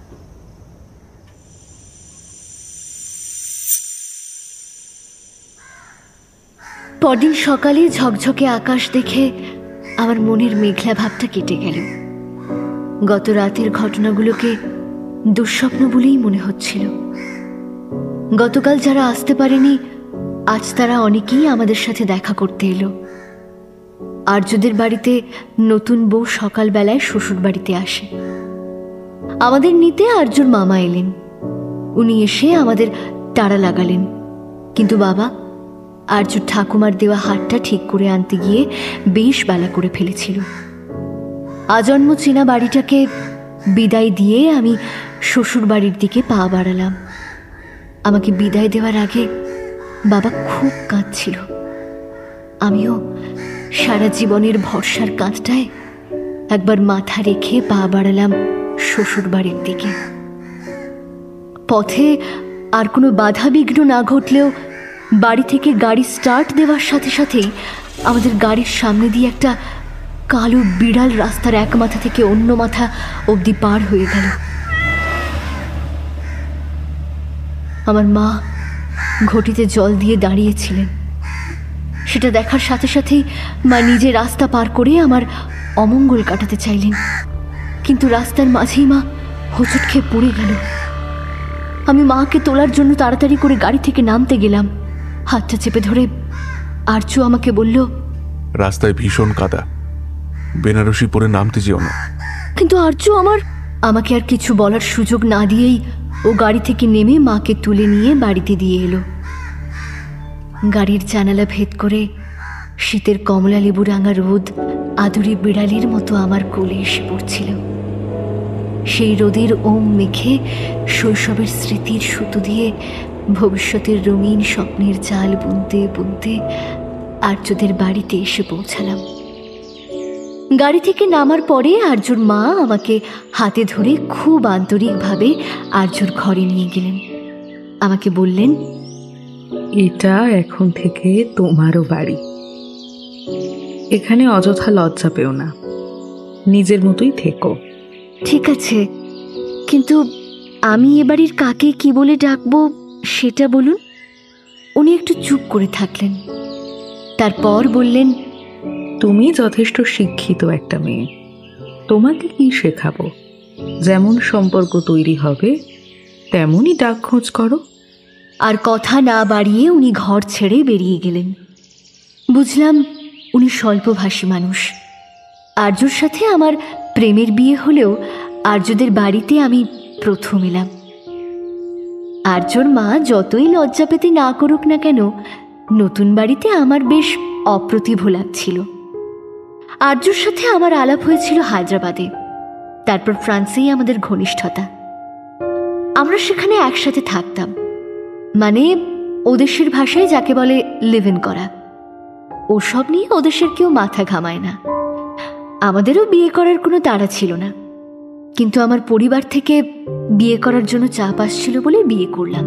পরদিন সকালে ঝকঝকে আকাশ দেখে আমার মনের মেঘলা ভাবটা কেটে গেল। গত রাতের ঘটনাগুলোকে দুঃস্বপ্ন বলেই মনে হচ্ছিল। গতকাল যারা আসতে পারেনি, আজ তারা অনেকেই আমাদের সাথে দেখা করতে এলো। আর্যদের বাড়িতে নতুন বউ সকালবেলায় শ্বশুর বাড়িতে আসে। আমাদের নিতে আর্যর মামা এলেন। উনি এসে আমাদের তাড়া লাগালেন, কিন্তু বাবা আর্যর ঠাকুমার দেওয়া হাটটা ঠিক করে আনতে গিয়ে বেশ বেলা করে ফেলেছিল। আজন্ম চেনা বাড়িটাকে বিদায় দিয়ে আমি শ্বশুর বাড়ির দিকে পা বাড়ালাম। আমাকে বিদায় দেওয়ার আগে বাবা খুব কাঁদছিল। আমিও সারা জীবনের ভরসার কাঁধটায় একবার মাথা রেখে পা বাড়ালাম শ্বশুর বাড়ির দিকে। পথে আর কোনো বাধা বিঘ্ন না ঘটলেও বাড়ি থেকে গাড়ি স্টার্ট দেওয়ার সাথে সাথেই আমাদের গাড়ির সামনে দিয়ে একটা কালো বিড়াল রাস্তার এক মাথা থেকে অন্য মাথা অবধি পার হয়ে গেল। আমার মা ঘটিতে জল দিয়ে দাঁড়িয়েছিলেন। সেটা দেখার সাথে সাথেই মা নিজে রাস্তা পার করে আমার অমঙ্গল কাটাতে চাইলেন, কিন্তু রাস্তার মাঝেই মা হোঁচট খেয়ে পড়ে গেল। আমি মাকে তোলার জন্য তাড়াতাড়ি করে গাড়ি থেকে নামতে গেলাম। হাতটা চেপে ধরে আর্য আমাকে বলল, রাস্তায় ভীষণ কাদা, বেনারসি পরে নামতে যেও না। কিন্তু আর্য আমার আমাকে আর কিছু বলার সুযোগ না দিয়েই ও গাড়ি থেকে নেমে মাকে তুলে নিয়ে বাড়িতে দিয়ে এলো। গাড়ির জানালা ভেদ করে শীতের কমলা লেবু রাঙা রোদ আদুরে বিড়ালির মতো আমার কোলে এসে পড়ছিল। সেই রোদের ওম মেখে শৈশবের স্মৃতির সুতো দিয়ে ভবিষ্যতের রঙিন স্বপ্নের জাল বুনতে বুনতে আর্যদের বাড়িতে এসে পৌঁছালাম। গাড়ি থেকে নামার পরে আর্যর মা আমাকে হাতে ধরে খুব আন্তরিকভাবে আর্যর ঘরে নিয়ে গেলেন। আমাকে বললেন, এটা এখন থেকে তোমারও বাড়ি। এখানে অযথা লজ্জা পেও না, নিজের মতোই থেকো। ঠিক আছে, কিন্তু আমি এ বাড়ির কাকে কি বলে ডাকবো সেটা বলুন। উনি একটু চুপ করে থাকলেন, তারপর বললেন, তুমি যথেষ্ট শিক্ষিত একটা মেয়ে, তোমাকে কি শেখাবো? যেমন সম্পর্ক তৈরি হবে তেমনই ডাক খোঁজ করো। আর কথা না বাড়িয়ে উনি ঘর ছেড়ে বেরিয়ে গেলেন। বুঝলাম উনি স্বল্পভাষী মানুষ। আর্যর সাথে আমার প্রেমের বিয়ে হলেও আর্যদের বাড়িতে আমি প্রথম এলাম। আর্যর মা যতই লজ্জা পেতে না করুক না কেন, নতুন বাড়িতে আমার বেশ অপ্রতিভ লাগছিল। আর্যর সাথে আমার আলাপ হয়েছিল হায়দ্রাবাদে, তারপর ফ্রান্সেই আমাদের ঘনিষ্ঠতা। আমরা সেখানে একসাথে থাকতাম, মানে ওদেশের ভাষায় যাকে বলে লিভ ইন করা। ওসব নিয়ে ওদেশের কেউ মাথা ঘামায় না। আমাদেরও বিয়ে করার কোনো তাড়া ছিল না, কিন্তু আমার পরিবার থেকে বিয়ে করার জন্য চাপ আসছিল বলে বিয়ে করলাম।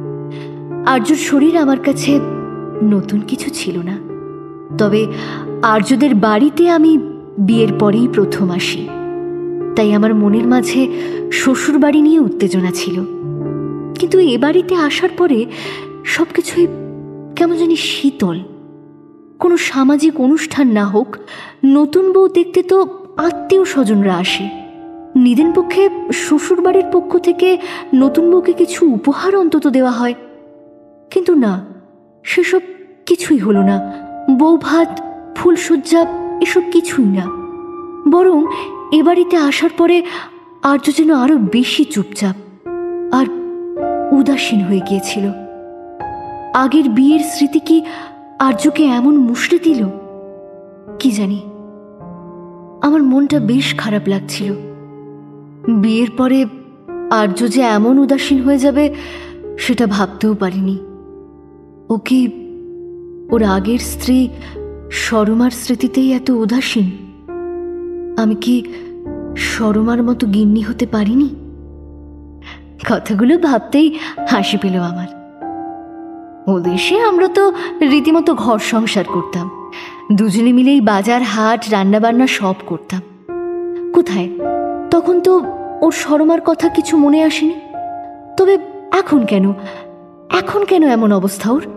আর্যর শরীর আমার কাছে নতুন কিছু ছিল না, তবে আর্যদের বাড়িতে আমি বিয়ের পরেই প্রথম আসি, তাই আমার মনের মাঝে শ্বশুর বাড়ি নিয়ে উত্তেজনা ছিল। কিন্তু এ বাড়িতে আসার পরে সব কিছুই কেমন জানি শীতল। কোনো সামাজিক অনুষ্ঠান না হোক, নতুন বউ দেখতে তো আত্মীয় স্বজনরা আসে। নিদেন পক্ষে শ্বশুর বাড়ির পক্ষ থেকে নতুন বউকে কিছু উপহার অন্তত দেওয়া হয়, কিন্তু না, সেসব কিছুই হলো না। বউ ভাত, ফুলসজ্জা এসব কিছুই না। বরং এ বাড়িতে আসার পরে আর্য যেন আরো বেশি চুপচাপ আর উদাসীন হয়ে গিয়েছিল। আগের বিয়ের স্মৃতি কি আর্যকে এমন মুষড়ে দিল? কি জানি, আমার মনটা বেশ খারাপ লাগছিল। বিয়ের পরে আর্য যে এমন উদাসীন হয়ে যাবে সেটা ভাবতেও পারিনি। ও কি ওর আগের স্ত্রী সরমার স্মৃতিতেই এত উদাসীন? আমি কি সরমার মতো গিন্নি হতে পারিনি? কথাগুলো ভাবতেই হাসি পেল আমার। ও দেশে আমরা তো রীতিমতো ঘর সংসার করতাম, দুজনে মিলেই বাজার হাট রান্নাবান্না সব করতাম। কোথায়, তখন তো ওর সরমার কথা কিছু মনে আসেনি। তবে এখন কেন, এখন কেন এমন অবস্থা ওর?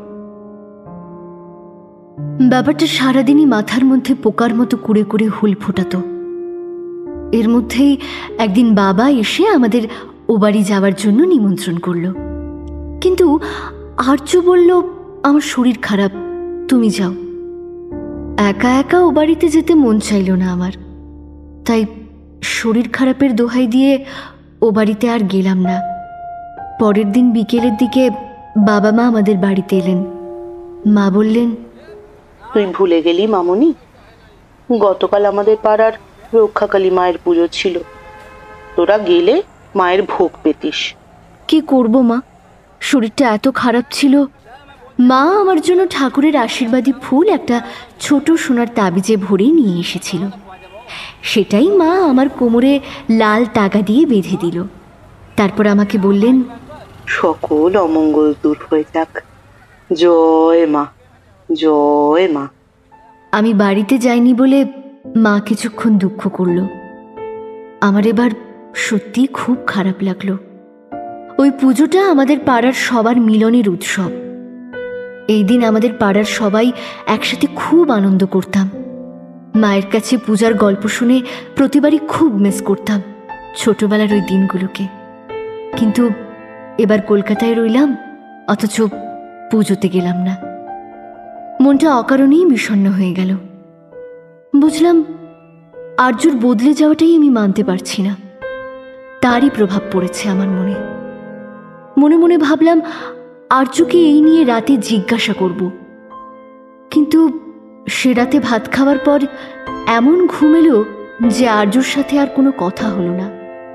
ব্যাপারটা সারাদিনই মাথার মধ্যে পোকার মতো কুড়ে কুড়ে হুল ফোটাতো। এর মধ্যেই একদিন বাবা এসে আমাদের ও বাড়ি যাওয়ার জন্য নিমন্ত্রণ করল, কিন্তু আর্য বলল আমার শরীর খারাপ, তুমি যাও। একা একা ও বাড়িতে যেতে মন চাইল না আমার, তাই শরীর খারাপের দোহাই দিয়ে ও বাড়িতে আর গেলাম না। পরের দিন বিকেলের দিকে বাবা মা আমাদের বাড়িতে এলেন। মা বললেন, তুই ভুলে গেলি মামনি, গতকাল আমাদের পাড়ার রক্ষাকালী মায়ের পুজো ছিল, তোরা গেলে মায়ের ভোগ পেতিস। কি করব মা, শরীরটা এত খারাপ ছিল। মা আমার জন্য ঠাকুরের আশীর্বাদী ফুল একটা ছোট সোনার তাবিজে ভরে নিয়ে এসেছিল। সেটাই মা আমার কোমরে লাল তাগা দিয়ে বেঁধে দিল। তারপর আমাকে বললেন, সকল অমঙ্গল দূর হয়ে যাক, জয় মা, জয় মা। আমি বাড়িতে যাইনি বলে মা কিছুক্ষণ দুঃখ করল। আমার এবার সত্যি খুব খারাপ লাগলো। ওই পুজোটা আমাদের পাড়ার সবার মিলনের উৎসব। এই দিন আমাদের পাড়ার সবাই একসাথে খুব আনন্দ করতাম। মায়ের কাছে পূজার গল্প শুনে প্রতিবারই খুব মিস করতাম ছোটবেলার ওই দিনগুলোকে। কিন্তু এবার কলকাতায় রইলাম, অথচ পুজোতে গেলাম না। মনটা অকারণেই বিষণ্ণ হয়ে গেল। বুঝলাম আর্যর বদলে যাওয়াটাই আমি মানতে পারছি না, তারই প্রভাব পড়েছে আমার মনে। মনে মনে ভাবলাম আর্যকে এই নিয়ে রাতে জিজ্ঞাসা করব, কিন্তু সে রাতে ভাত খাওয়ার পর এমন ঘুম এলো যে আর্যর সাথে আর কোনো কথা হলো না।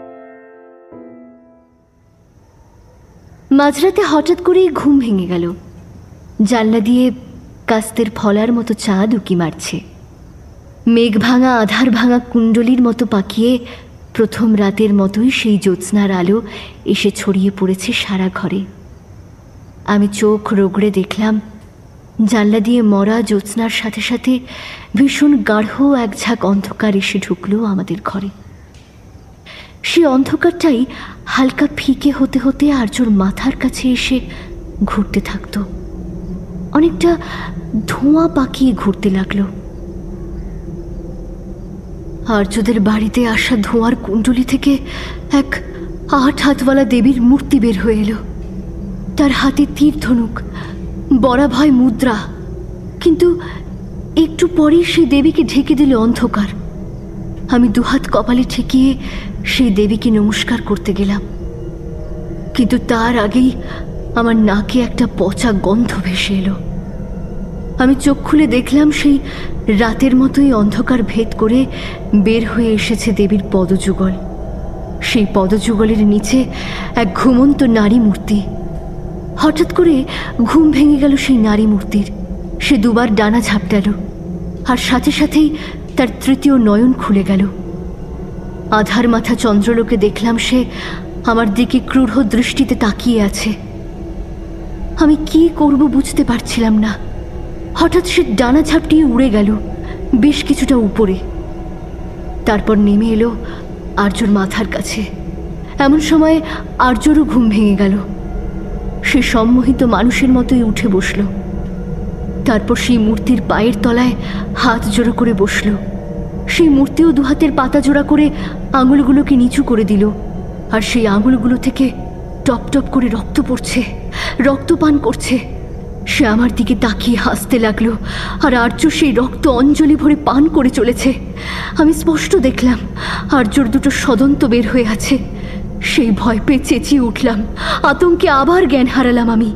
মাঝরাতে হঠাৎ করেই ঘুম ভেঙে গেল। জানলা দিয়ে কাস্তের ফলার মতো চাঁদ উকি মারছে। মেঘ ভাঙা আধার ভাঙা কুণ্ডলির মতো পাকিয়ে প্রথম রাতের মতোই সেই জ্যোৎস্নার আলো এসে ছড়িয়ে পড়েছে সারা ঘরে। আমি চোখ রগড়ে দেখলাম জানলা দিয়ে মরা জ্যোৎস্নার সাথে সাথে ভীষণ গাঢ় এক ঝাঁক অন্ধকার এসে ঢুকলো আমাদের ঘরে। সে অন্ধকারটাই হালকা ফিকে হতে হতে আর্যর মাথার কাছে এসে ঘুরতে থাকতো, অনেকটা ধোঁয়া পাকিয়ে ঘুরতে লাগলো। আর্যদের বাড়িতে আসা ধোঁয়ার কুণ্ডলি থেকে এক আট হাতওয়ালা দেবীর মূর্তি বের হয়ে এলো। তার হাতে তীর ধনুক, বরাভয় মুদ্রা, কিন্তু একটু পরেই সেই দেবীকে ঢেকে দিল অন্ধকার। আমি দুহাত কপালে ঠেকিয়ে সেই দেবীকে নমস্কার করতে গেলাম, কিন্তু তার আগেই আমার নাকে একটা পচা গন্ধ ভেসে এলো। আমি চোখ খুলে দেখলাম সেই রাতের মতোই অন্ধকার ভেদ করে বের হয়ে এসেছে দেবীর পদযুগল। সেই পদযুগলের নিচে এক ঘুমন্ত নারী মূর্তি। হঠাৎ করে ঘুম ভেঙে গেল সেই নারী মূর্তির। সে দুবার ডানা ঝাপটালো, আর সাথে সাথেই তার তৃতীয় নয়ন খুলে গেল। আধার মাথা চন্দ্রলোকে দেখলাম সে আমার দিকে ক্রূঢ় দৃষ্টিতে তাকিয়ে আছে। আমি কি করব বুঝতে পারছিলাম না। হঠাৎ সে ডানা ঝাপটিয়ে উড়ে গেল বেশ কিছুটা উপরে, তারপর নেমে এলো আর্যর মাথার কাছে। এমন সময় আর্যরও ঘুম ভেঙে গেল। সে সম্মোহিত মানুষের মতোই উঠে বসল। তারপর সেই মূর্তির পায়ের তলায় হাত জোড়ো করে বসল। সেই মূর্তিও দুহাতের পাতা জোড়া করে আঙুলগুলোকে নিচু করে দিল, আর সেই আঙুলগুলো থেকে টপ টপ করে রক্ত পড়ছে, রক্ত পান করছে। সে আমার দিকে তাকিয়ে হাসতে লাগলো, আর আর্য সেই রক্ত অঞ্জলি ভরে পান করে চলেছে। আমি স্পষ্ট দেখলাম আর্যর দুটো সদন্ত বের হয়ে আছে। সেই ভয় পেয়ে চেঁচিয়ে উঠলাম, আতঙ্কে আবার জ্ঞান হারালাম। আমি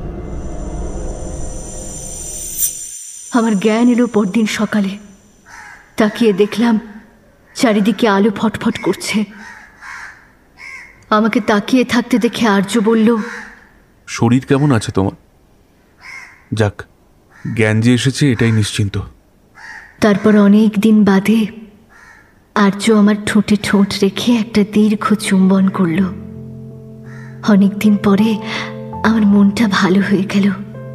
আমার জ্ঞান এলো পরদিন সকালে। তাকিয়ে দেখলাম চারিদিকে আলো ফটফট করছে। আমাকে তাকিয়ে থাকতে দেখে আর্য বলল, শরীর কেমন আছে তোমার? যাক, জ্ঞান যে এসেছে এটাই নিশ্চিন্ত। তারপর অনেক দিন বাদে আর্য আমার ঠোঁটে ঠোঁট রেখে একটা দীর্ঘ চুম্বন করল। অনেকদিন পরে আমার মনটা ভালো হয়ে গেল।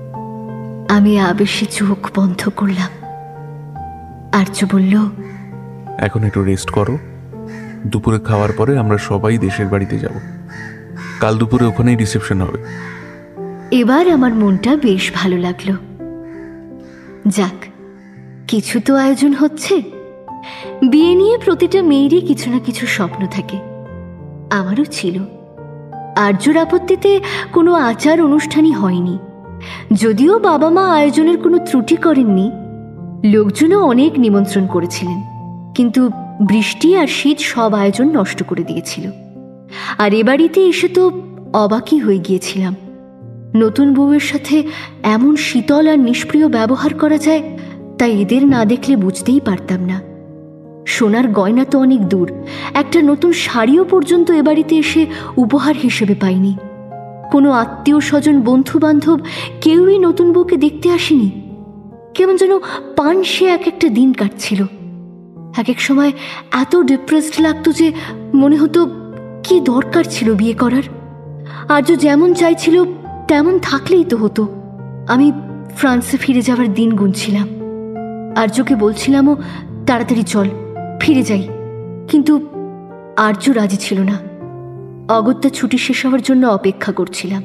আমি আবেশে চোখ বন্ধ করলাম। আর্য বলল, এখন একটু রেস্ট করো। দুপুরে খাওয়ার পরে আমরা সবাই দেশের বাড়িতে যাব। কাল দুপুরে ওখানেই রিসেপশন হবে। এবার আমার মনটা বেশ ভালো লাগলো। যাক, কিছু তো আয়োজন হচ্ছে। বিয়ে নিয়ে প্রতিটা মেয়েরই কিছু না কিছু স্বপ্ন থাকে, আমারও ছিল। আর্যর আপত্তিতে কোনো আচার অনুষ্ঠানই হয়নি। যদিও বাবা মা আয়োজনের কোনো ত্রুটি করেননি, লোকজনও অনেক নিমন্ত্রণ করেছিলেন, কিন্তু বৃষ্টি আর শীত সব আয়োজন নষ্ট করে দিয়েছিল। আর এ বাড়িতে এসে তো অবাকই হয়ে গিয়েছিলাম। নতুন বউয়ের সাথে এমন শীতল আর নিষ্প্রিয় ব্যবহার করা যায় তা এদের না দেখলে বুঝতেই পারতাম না। সোনার গয়না তো অনেক দূর, একটা নতুন শাড়িও পর্যন্ত এ বাড়িতে এসে উপহার হিসেবে পাইনি। কোনো আত্মীয় স্বজন বন্ধু বান্ধব কেউই নতুন বউকে দেখতে আসেনি। কেমন যেন পানসে এক একটা দিন কাটছিল। এক এক সময় এত ডিপ্রেসড লাগতো যে মনে হতো কি দরকার ছিল বিয়ে করার। আর্য যেমন চাইছিল তেমন থাকলেই তো হতো। আমি ফ্রান্সে ফিরে যাওয়ার দিন গুনছিলাম। আর্যকে বলছিলামও তাড়াতাড়ি চল, ফিরে যাই, কিন্তু আর্য রাজি ছিল না। অগত্যা ছুটি শেষ হওয়ার জন্য অপেক্ষা করছিলাম।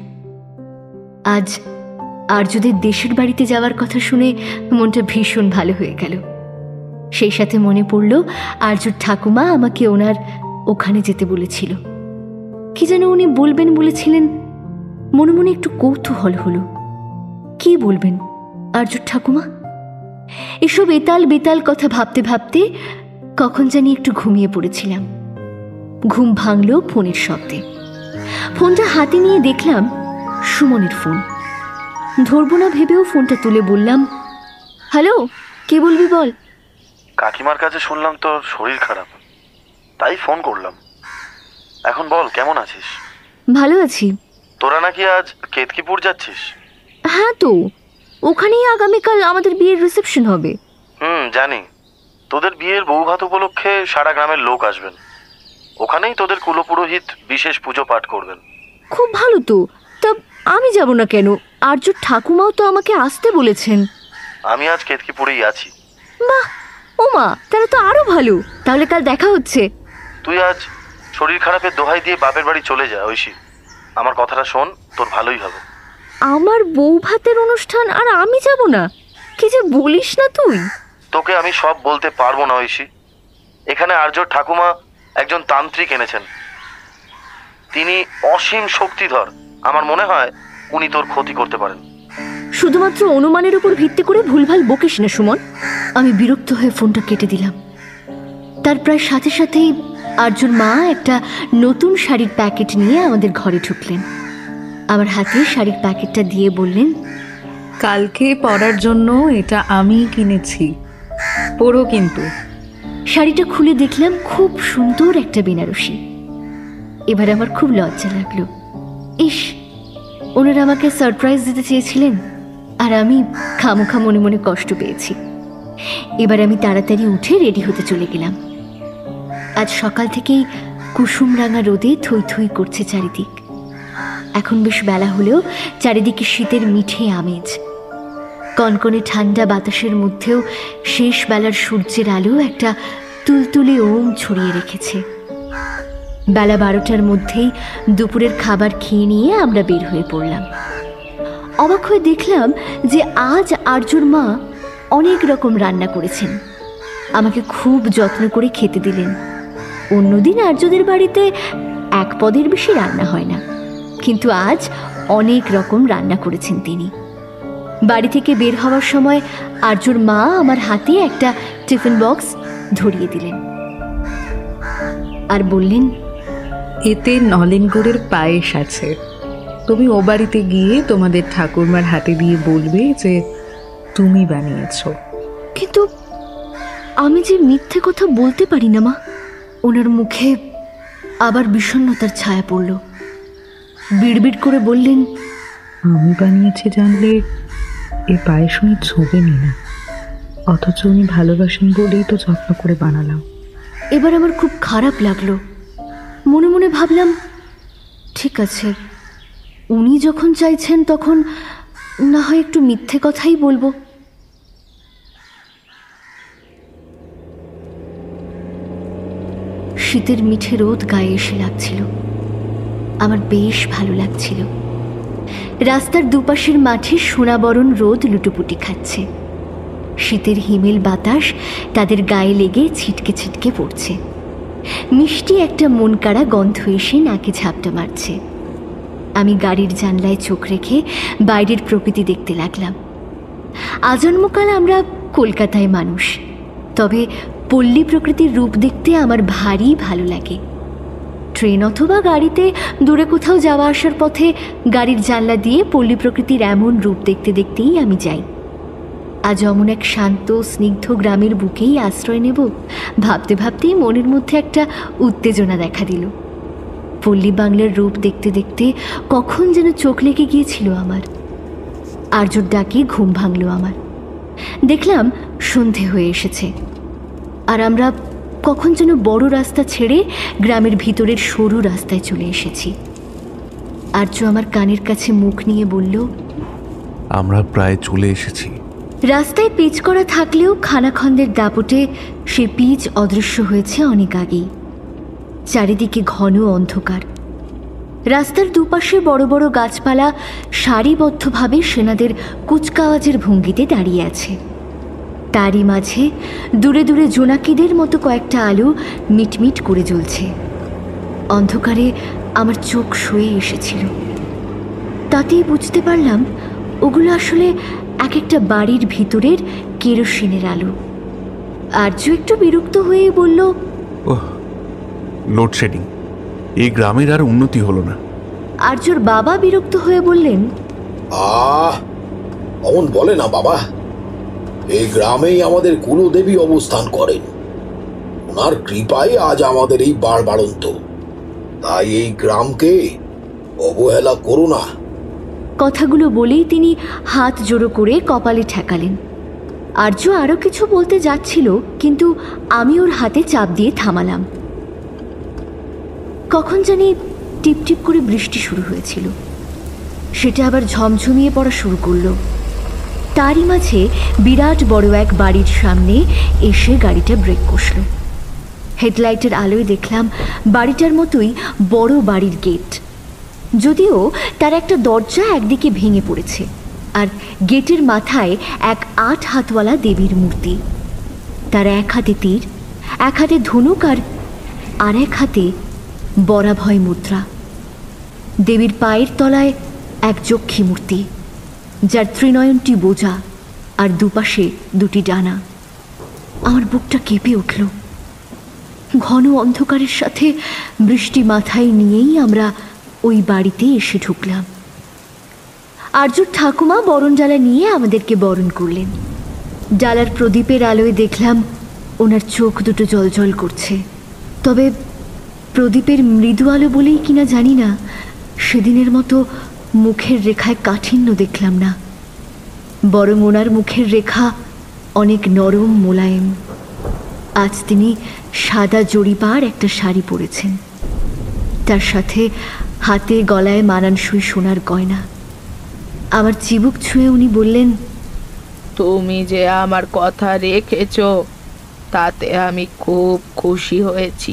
আজ আর্যদের দেশের বাড়িতে যাওয়ার কথা শুনে মনটা ভীষণ ভালো হয়ে গেল। সেই সাথে মনে পড়ল আর্যর ঠাকুমা আমাকে ওনার ওখানে যেতে বলেছিল। কি যেন উনি বলবেন বলেছিলেন। মনে মনে একটু কৌতূহল হলো, কি বলবেন আর্যর ঠাকুমা? এসব এতাল বেতাল কথা ভাবতে ভাবতে কখন জানি একটু ঘুমিয়ে পড়েছিলাম। ঘুম ভাঙল ফোনের শব্দে। ফোনটা হাতে নিয়ে দেখলাম সুমনের ফোন। ধরবো না ভেবেও ফোনটা তুলে বললাম, হ্যালো, কে বলবি বল। কাকিমার কাছে শুনলাম তোর শরীর খারাপ, তাই ফোন করলাম। এখন বল, কেমন আছিস? ভালো আছি। তোরা নাকি আজ কেতকিপুর যাচ্ছিস? হ্যাঁ তো, ওখানেই আগামীকাল আমাদের বিয়ের রিসেপশন হবে। হুম, জানি। তোদের বিয়ের বৌভাত উপলক্ষে সারা গ্রামের লোক আসবেন। ওখানেই তোদের কুলপুরোহিত বিশেষ পুজো পাঠ করবেন। খুব ভালো তো। তা আমি যাব না কেন? আর্যর ঠাকুমাও তো আমাকে আসতে বলেছেন। আমি আজ কেতকিপুরেই আছি। বাহ, ওমা, তাহলে তো আরো ভালো। তাহলে কাল দেখা হচ্ছে। তুই আজ শরীর খারাপের দোহাই দিয়ে বাপের বাড়ি চলে যা ঐশী। আমার কথাটা শোন, তোর ভালোই হবে। আমার বউ ভাতের অনুষ্ঠান আর আমি যাব না? কি যে বলিস না তুই। তোকে আমি সব বলতে পারবো না ঐশী। এখানে আর্যর ঠাকুমা একজন তান্ত্রিক এনেছেন। তিনি অসীম শক্তিধর। আমার মনে হয় উনি তোর ক্ষতি করতে পারেন। শুধুমাত্র অনুমানের উপর ভিত্তি করে ভুলভাল বকিস না সুমন। আমি বিরক্ত হয়ে ফোনটা কেটে দিলাম। তার প্রায় সাথে সাথেই আর্যর মা একটা নতুন শাড়ির প্যাকেট নিয়ে আমাদের ঘরে ঢুকলেন। আমার হাতে শাড়ির প্যাকেটটা দিয়ে বললেন, কালকে পরার জন্য এটা আমি কিনেছি, পরো কিন্তু। শাড়িটা খুলে দেখলাম খুব সুন্দর একটা বেনারসি। এবার আমার খুব লজ্জা লাগলো। ইস, ওনারা আমাকে সারপ্রাইজ দিতে চেয়েছিলেন আর আমি খামোখা মনে মনে কষ্ট পেয়েছি। এবার আমি তাড়াতাড়ি উঠে রেডি হতে চলে গেলাম। আজ সকাল থেকেই কুসুমরাঙা রোদে থই থই করছে চারিদিক। এখন বেশ বেলা হলেও চারিদিকে শীতের মিঠে আমেজ। কনকনে ঠান্ডা বাতাসের মধ্যেও শেষ বেলার সূর্যের আলো একটা তুলতুলে ওম ছড়িয়ে রেখেছে। বেলা বারোটার মধ্যেই দুপুরের খাবার খেয়ে নিয়ে আমরা বের হয়ে পড়লাম। অবাক হয়ে দেখলাম যে আজ আর্যর মা অনেক রকম রান্না করেছেন। আমাকে খুব যত্ন করে খেতে দিলেন। অন্যদিন আর্যদের বাড়িতে এক পদের বেশি রান্না হয় না, কিন্তু আজ অনেক রকম রান্না করেছেন তিনি। বাড়ি থেকে বের হওয়ার সময় আর্যর মা আমার হাতে একটা টিফিন বক্স ধরিয়ে দিলেন আর বললেন, এতে নলেন গুড়ের পায়েস আছে, তুমি ও বাড়িতে গিয়ে তোমাদের ঠাকুরমার হাতে দিয়ে বলবে যে তুমি বানিয়েছ। কিন্তু আমি যে মিথ্যে কথা বলতে পারি না মা। ওনার মুখে আবার বিষণ্ণতার ছায়া পড়ল। বিড়বিড় করে বললেন, আমি বানিয়েছি জানলে এ পায়েস উনি ছোঁবেনি না, অথচ উনি ভালোবাসেন বলেই তো যত্ন করে বানালাম। এবার আমার খুব খারাপ লাগলো। মনে মনে ভাবলাম, ঠিক আছে, উনি যখন চাইছেন তখন না হয় একটু মিথ্যে কথাই বলবো। শীতের মিঠে রোদ গায়ে এসে লাগছিল। আমার বেশ ভালো লাগছিল। রাস্তার দুপাশের মাঠে সোনাবরণ রোদ লুটোপুটি খাচ্ছে। শীতের হিমেল বাতাস তাদের গায়ে লেগে ছিটকে ছিটকে পড়ছে। মিষ্টি একটা মন কাড়া গন্ধ এসে নাকে ঝাপটা মারছে। আমি গাড়ির জানলায় চোখ রেখে বাইরের প্রকৃতি দেখতে লাগলাম। আজন্মকাল আমরা কলকাতায় মানুষ, তবে পল্লী প্রকৃতির রূপ দেখতে আমার ভারী ভালো লাগে। ট্রেন অথবা গাড়িতে দূরে কোথাও যাওয়া আসার পথে গাড়ির জানলা দিয়ে পল্লী প্রকৃতির এমন রূপ দেখতে দেখতেই আমি যাই। আজ অমন এক শান্ত স্নিগ্ধ গ্রামের বুকেই আশ্রয় নেব ভাবতে ভাবতেই মনের মধ্যে একটা উত্তেজনা দেখা দিল। পল্লী বাংলার রূপ দেখতে দেখতে কখন যেন চোখ লেগে গিয়েছিল আমার। আর্যর ডাকে ঘুম ভাঙল আমার। দেখলাম সন্ধে হয়ে এসেছে আর আমরা কখন যেন বড় রাস্তা ছেড়ে গ্রামের ভিতরের সরু রাস্তায় চলে এসেছি। আর্য আমার কানের কাছে মুখ নিয়ে বলল, আমরা প্রায় চলে এসেছি। রাস্তায় পিচ করা থাকলেও খানাখন্দের দাপটে সে পিচ অদৃশ্য হয়েছে অনেক আগেই। চারিদিকে ঘন অন্ধকার। রাস্তার দুপাশে বড় বড় গাছপালা সারিবদ্ধভাবে সেনাদের কুচকাওয়াজের ভঙ্গিতে দাঁড়িয়ে আছে। তারই মাঝে দূরে দূরে জোনাকিদের মতো কয়েকটা আলো মিটমিট করে জ্বলছে। অন্ধকারে আমার চোখ শুয়ে এসেছিল। তাতেই বুঝতে পারলাম ওগুলো আসলে এক একটা বাড়ির ভিতরের কেরোসিনের আলো। আর্য একটু বিরক্ত হয়ে বলল, ওহ, লোডশেডিং, এই গ্রামের আর উন্নতি হলো না। আর্যর বাবা বিরক্ত হয়ে বললেন, আহ অমন বলে না বাবা, এই গ্রামেই আমাদের কুলদেবী অবস্থান করেন। ওনার কৃপায় আজ আমাদের এই বাড়বাড়ন্ত। তাই এই গ্রামকে অবহেলা করো না। কথাগুলো বলেই তিনি হাত জোড়ো করে কপালে ঠেকালেন। আর্য আরও কিছু বলতে যাচ্ছিল, কিন্তু আমি ওর হাতে চাপ দিয়ে থামালাম। কখন জানি টিপটিপ করে বৃষ্টি শুরু হয়েছিল, সেটা আবার ঝমঝমিয়ে পড়া শুরু করলো। তারই মাঝে বিরাট বড় এক বাড়ির সামনে এসে গাড়িটা ব্রেক কষল। হেডলাইটের আলোয় দেখলাম বাড়িটার মতোই বড় বাড়ির গেট, যদিও তার একটা দরজা একদিকে ভেঙে পড়েছে আর গেটের মাথায় এক আট হাতওয়ালা দেবীর মূর্তি। তার এক হাতে তীর, এক হাতে ধনুক আর আর এক হাতে বরাভয় মুদ্রা। দেবীর পায়ের তলায় এক যক্ষী মূর্তি, যার ত্রিনয়নটি বোঝা আর দুপাশে দুটি ডানা। আমার বুকটা কেঁপে উঠল। ঘন অন্ধকারের সাথে বৃষ্টি মাথায় নিয়েই আমরা ওই বাড়িতে এসে ঢুকলাম। আর্যর ঠাকুমা বরণ ডালা নিয়ে আমাদেরকে বরণ করলেন। ডালার প্রদীপের আলোয় দেখলাম ওনার চোখ দুটো জলজল করছে। তবে প্রদীপের মৃদু আলো বলেই কিনা জানি না, সেদিনের মতো মুখের রেখায় কাঠিন্য দেখলাম না, বরং ওনার মুখের রেখা অনেক নরম মোলায়েম। আজ তিনি সাদা জরিপার একটা শাড়ি পরেছেন, তার সাথে হাতে গলায় মানানসই সোনার গয়না। আমার চিবুক ছুঁয়ে উনি বললেন, তুমি যে আমার কথা রেখেছ তাতে আমি খুব খুশি হয়েছি।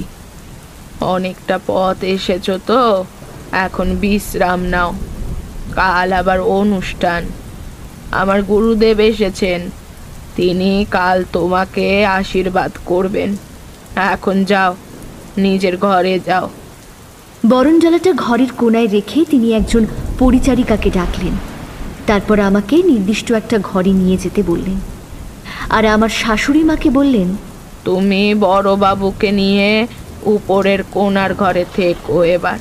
অনেকটা পথ এসেছ তো, এখন বিশ্রাম নাও, কাল আবার অনুষ্ঠান। আমার গুরুদেব এসেছেন, তিনি কাল তোমাকে আশীর্বাদ করবেন। এখন যাও, নিজের ঘরে যাও। বরণ ডালাটা ঘরের কোনায় রেখে তিনি একজন পরিচারিকাকে ডাকলেন। তারপর আমাকে নির্দিষ্ট একটা ঘরে নিয়ে যেতে বললেন, আর আমার শাশুড়ি মাকে বললেন, তুমি বড় বাবুকে নিয়ে উপরের কোনার ঘরে থেকো। এবার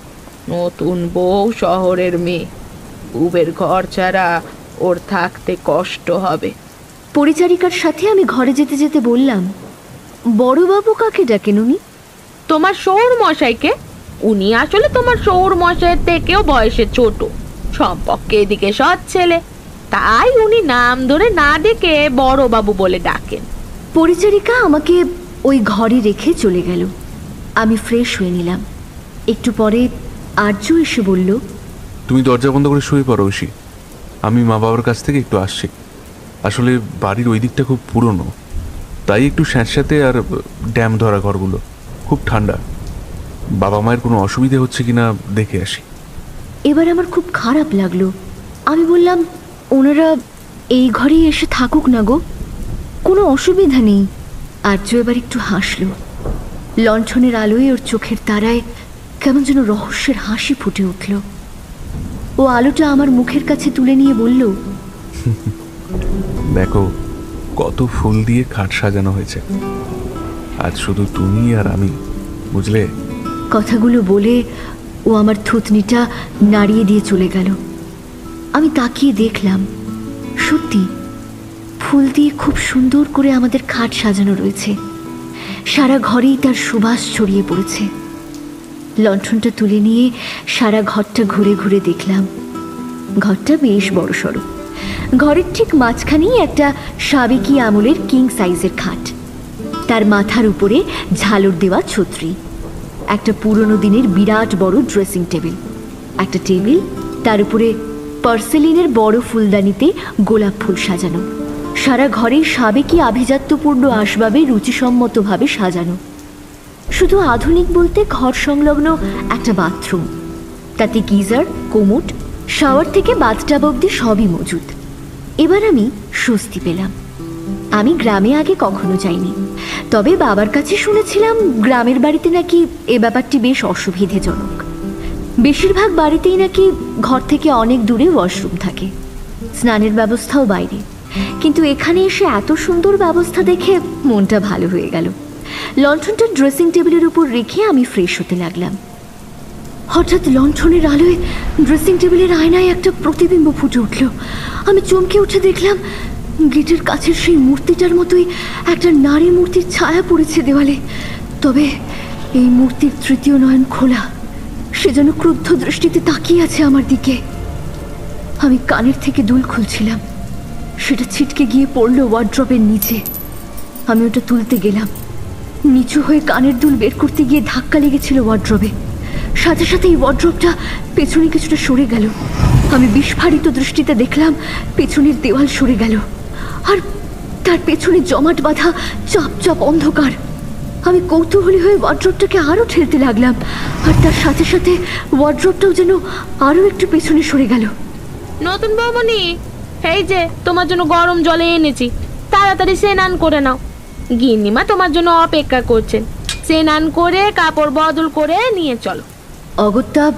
নতুন বউ শহরের মেয়ে, উবের ঘর ছাড়া ওর থাকতে কষ্ট হবে। পরিচারিকার সাথে আমি ঘরে যেতে যেতে বললাম, বড়বাবু কাকে ডাকেন উনি? তোমার শৌর মশাইকে। উনি আসলে তোমার শৌর মশাইয়ের থেকেও বয়সে ছোট, সম্পর্কে এদিকে সৎ ছেলে, তাই উনি নাম ধরে না ডেকে বড়বাবু বলে ডাকেন। পরিচারিকা আমাকে ওই ঘরে রেখে চলে গেল। আমি ফ্রেশ হয়ে নিলাম। একটু পরে আর্য এসে বলল, তুমি দরজা বন্ধ করে শুয়ে পড়ো ঐশী, আমি মা বাবার কাছ থেকে একটু আসছি। আসলে বাড়ির ওই দিকটা খুব পুরনো, তাই একটু স্যাঁতস্যাঁতে আর ড্যাম ধরা ঘরগুলো, খুব ঠান্ডা। বাবা মায়ের কোনো অসুবিধে হচ্ছে কিনা দেখে আসি। এবার আমার খুব খারাপ লাগলো। আমি বললাম, ওনারা এই ঘরেই এসে থাকুক না গো, কোনো অসুবিধা নেই। আর্য এবার একটু হাসলো। লণ্ঠনের আলোয় ওর চোখের তারায় কেমন যেন রহস্যের হাসি ফুটে উঠল। ও আলোটা আমার মুখের কাছে তুলে নিয়ে বলল, দেখো কত ফুল দিয়ে খাট সাজানো হয়েছে, আজ শুধু তুমি আর আমি, বুঝলে? কথাগুলো বলে ও আমার থুতনিটা নাড়িয়ে দিয়ে চলে গেল। আমি তাকিয়ে দেখলাম, সত্যি ফুল দিয়ে খুব সুন্দর করে আমাদের খাট সাজানো রয়েছে। সারা ঘরেই তার সুবাস ছড়িয়ে পড়েছে। লণ্ঠনটা তুলে নিয়ে সারা ঘরটা ঘুরে ঘুরে দেখলাম। ঘরটা বেশ বড়সড়। ঘরের ঠিক মাঝখানেই একটা সাবেকি আমলের কিং সাইজের খাট, তার মাথার উপরে ঝালর দেওয়া ছত্রি, একটা পুরনো দিনের বিরাট বড় ড্রেসিং টেবিল, একটা টেবিল, তার উপরে পার্সেলিনের বড় ফুলদানিতে গোলাপ ফুল সাজানো। সারা ঘরে সাবেকি আভিজাত্যপূর্ণ আসবাবে রুচিসম্মতভাবে সাজানো। শুধু আধুনিক বলতে ঘর সংলগ্ন একটা বাথরুম, তাতে গিজার, কোমোড, শাওয়ার থেকে বাথটাব অবধি সবই মজুদ। এবার আমি স্বস্তি পেলাম। আমি গ্রামে আগে কখনো যাইনি, তবে বাবার কাছে শুনেছিলাম গ্রামের বাড়িতে নাকি এ ব্যাপারটি বেশ অসুবিধেজনক। বেশিরভাগ বাড়িতেই নাকি ঘর থেকে অনেক দূরে ওয়াশরুম থাকে, স্নানের ব্যবস্থাও বাইরে। কিন্তু এখানে এসে এত সুন্দর ব্যবস্থা দেখে মনটা ভালো হয়ে গেল। লণ্ঠনটা ড্রেসিং টেবিলের উপর রেখে আমি ফ্রেশ হতে লাগলাম। হঠাৎ লণ্ঠনের আলোয় ড্রেসিং টেবিলের আয়নায় একটা প্রতিবিম্ব ফুটে উঠল। আমি চমকে উঠে দেখলাম গেটের কাছের সেই মূর্তিটার মতোই একটা নারী মূর্তির ছায়া পড়েছে দেওয়ালে। তবে এই মূর্তির তৃতীয় নয়ন খোলা, সে যেন ক্রুদ্ধ দৃষ্টিতে তাকিয়ে আছে আমার দিকে। আমি কানের থেকে দুল খুলছিলাম, সেটা ছিটকে গিয়ে পড়ল ওয়ার্ড্রপের নিচে। আমি ওটা তুলতে গেলাম, নিচু হয়ে কানের দুল বের করতে গিয়ে ধাক্কা লেগেছিল ওয়ার্ড্রপে। সাথে সাথে এই ওয়ার্ড্রপটা পেছনে কিছুটা সরে গেল। আমি বিস্ফারিত দৃষ্টিতে দেখলাম পেছনের দেওয়াল সরে গেল, আর তার পেছনে জমাট বাঁধা চাপ চাপ অন্ধকার। আমি কৌতূহলী হয়ে ওয়ার্ড্রপটাকে আরো ঠেলতে লাগলাম, আর তার সাথে সাথে ওয়ার্ড্রপটাও যেন আরো একটু পেছনে সরে গেল। নতুন বৌমনি, এই যে তোমার জন্য গরম জলে এনেছি, তাড়াতাড়ি স্নান করে নাও। গিন্নিমা তোমার জন্য অপেক্ষা করছেন, স্নান করে কাপড় বদল করে নিয়ে চলো। অগত্যা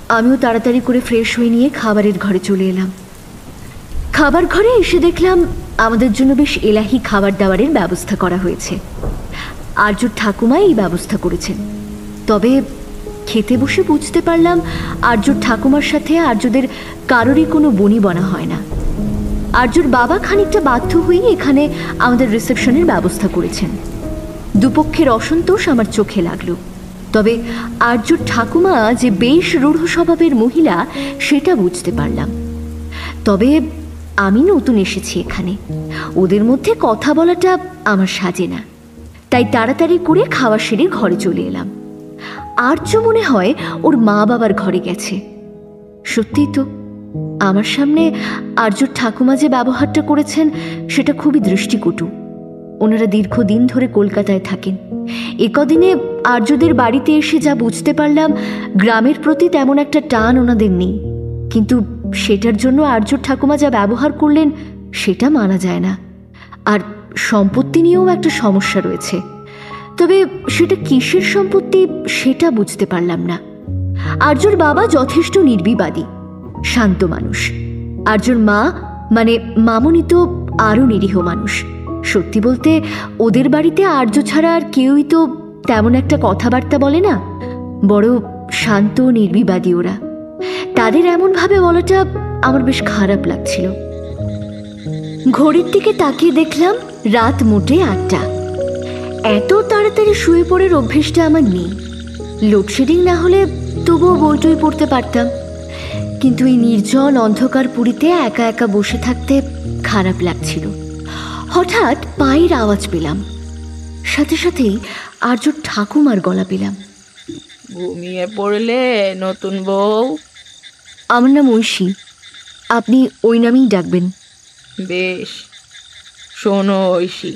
আমিও তাড়াতাড়ি করে ফ্রেশ হয়ে নিয়ে খাবারের ঘরে চলে এলাম। খাবার ঘরে এসে দেখলাম আমাদের জন্য বেশ এলাহি খাবার দাবারের ব্যবস্থা করা হয়েছে। আর্যর ঠাকুমা এই ব্যবস্থা করেছেন। তবে খেতে বসে বুঝতে পারলাম আর্যর ঠাকুমার সাথে আর্যদের কারোরই কোনো বনিবনা হয় না। আর্যর বাবা খানিকটা বাধ্য হয়ে এখানে আমাদের রিসেপশনের ব্যবস্থা করেছেন। দুপক্ষের অসন্তোষ আমার চোখে লাগলো। তবে আর্যর ঠাকুমা যে বেশ রূঢ় স্বভাবের মহিলা সেটা বুঝতে পারলাম। তবে আমি নতুন এসেছি এখানে, ওদের মধ্যে কথা বলাটা আমার সাজে না। তাই তাড়াতাড়ি করে খাওয়া সেরে ঘরে চলে এলাম। আর্য মনে হয় ওর মা বাবার ঘরে গেছে। সত্যিই তো, আমার সামনে আর্যর ঠাকুমা যে ব্যবহারটা করেছেন সেটা খুবই দৃষ্টিকটু। ওনারা দীর্ঘদিন ধরে কলকাতায় থাকেন। এ কদিনে আর্যদের বাড়িতে এসে যা বুঝতে পারলাম, গ্রামের প্রতি তেমন একটা টান ওনাদের নেই। কিন্তু সেটার জন্য আর্যর ঠাকুমা যা ব্যবহার করলেন সেটা মানা যায় না। আর সম্পত্তি নিয়েও একটা সমস্যা রয়েছে। তবে সেটা কিসের সম্পত্তি সেটা বুঝতে পারলাম না। আর্যর বাবা যথেষ্ট নির্বিবাদী, শান্ত মানুষ। আর্যর মা মানে মামনি তো আরও নিরীহ মানুষ। সত্যি বলতে ওদের বাড়িতে আর্য ছাড়া আর কেউই তো তেমন একটা কথাবার্তা বলে না। বড় শান্ত নির্বিবাদী ওরা। তাদের এমনভাবে বলাটা আমার বেশ খারাপ লাগছিল। ঘড়ির দিকে তাকিয়ে দেখলাম রাত মোটে আটটা। এত তাড়াতাড়ি শুয়ে পড়ার অভ্যেসটা আমার নেই। লোডশেডিং না হলে তবুও বইটই পড়তে পারতাম, কিন্তু এই নির্জন অন্ধকার পুরীতে একা একা বসে থাকতে খারাপ লাগছিল। হঠাৎ পায়ের আওয়াজ পেলাম, সাথে সাথেই আর্য ঠাকুমার গলা পেলাম। ঘুমিয়ে পড়লে নতুন বউ? আমার নাম ঐশী, আপনি ওই নামেই ডাকবেন। বেশ, শোনো ঐশী,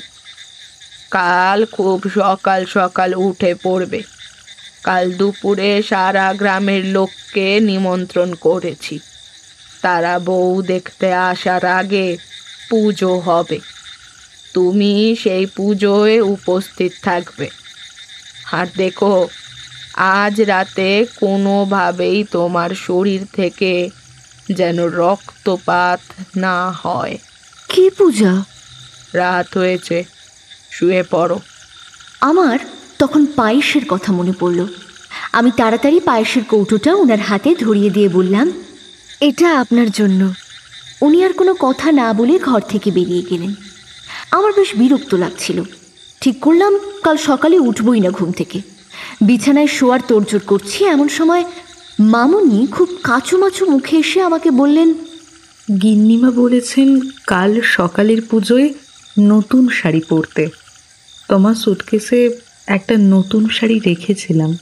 কাল খুব সকাল সকাল উঠে পড়বে। কাল দুপুরে সারা গ্রামের লোককে নিমন্ত্রণ করেছি। তারা বউ দেখতে আসার আগে পুজো হবে। তুমি সেই পুজোয় উপস্থিত থাকবে। আর দেখো, আজ রাতে কোনোভাবেই তোমার শরীর থেকে যেন রক্তপাত না হয়। কি পূজা? রাত হয়েছে, শুয়ে পড়ো। আমার তখন পায়েসের কথা মনে পড়ল। আমি তাড়াতাড়ি পায়েসের কৌটোটা ওনার হাতে ধরিয়ে দিয়ে বললাম, এটা আপনার জন্য। উনি আর কোনো কথা না বলে ঘর থেকে বেরিয়ে গেলেন। আমার বেশ বিরক্ত লাগছিল। ঠিক করলাম কাল সকালে উঠবই না ঘুম থেকে। বিছানায় শোয়ার তোড়জোড় করছি, এমন সময় মামুনি খুব কাচুমাচু মুখে এসে আমাকে বললেন, গিন্নিমা বলেছেন কাল সকালের পুজোয় নতুন শাড়ি পরতে। তোমার সুটকেসে একটা নতুন শাড়ি রেখেছিলাম,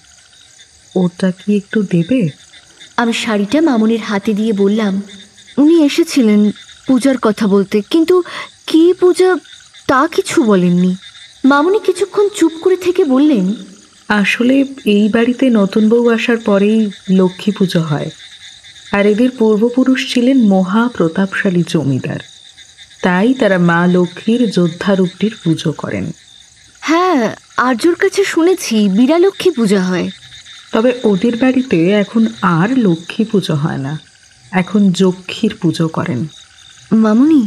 ওটা কি একটু দেবে? আমি শাড়িটা মামুনির হাতে দিয়ে বললাম, উনি এসেছিলেন পূজার কথা বলতে, কিন্তু কি পূজা তা কিছু বলেননি। মামুনি কিছুক্ষণ চুপ করে থেকে বললেন, আসলে এই বাড়িতে নতুন বউ আসার পরেই লক্ষ্মী পুজো হয়। আর এদের পূর্বপুরুষ ছিলেন মহা প্রতাপশালী জমিদার, তাই তারা মা লক্ষ্মীর যোদ্ধারূপটির পুজো করেন। হ্যাঁ, আর্যর কাছে শুনেছি বিরালক্ষ্মী পূজা হয়। তবে ওদের বাড়িতে এখন আর লক্ষ্মী পুজো হয় না, এখন যক্ষীর পুজো করেন। মামুনি,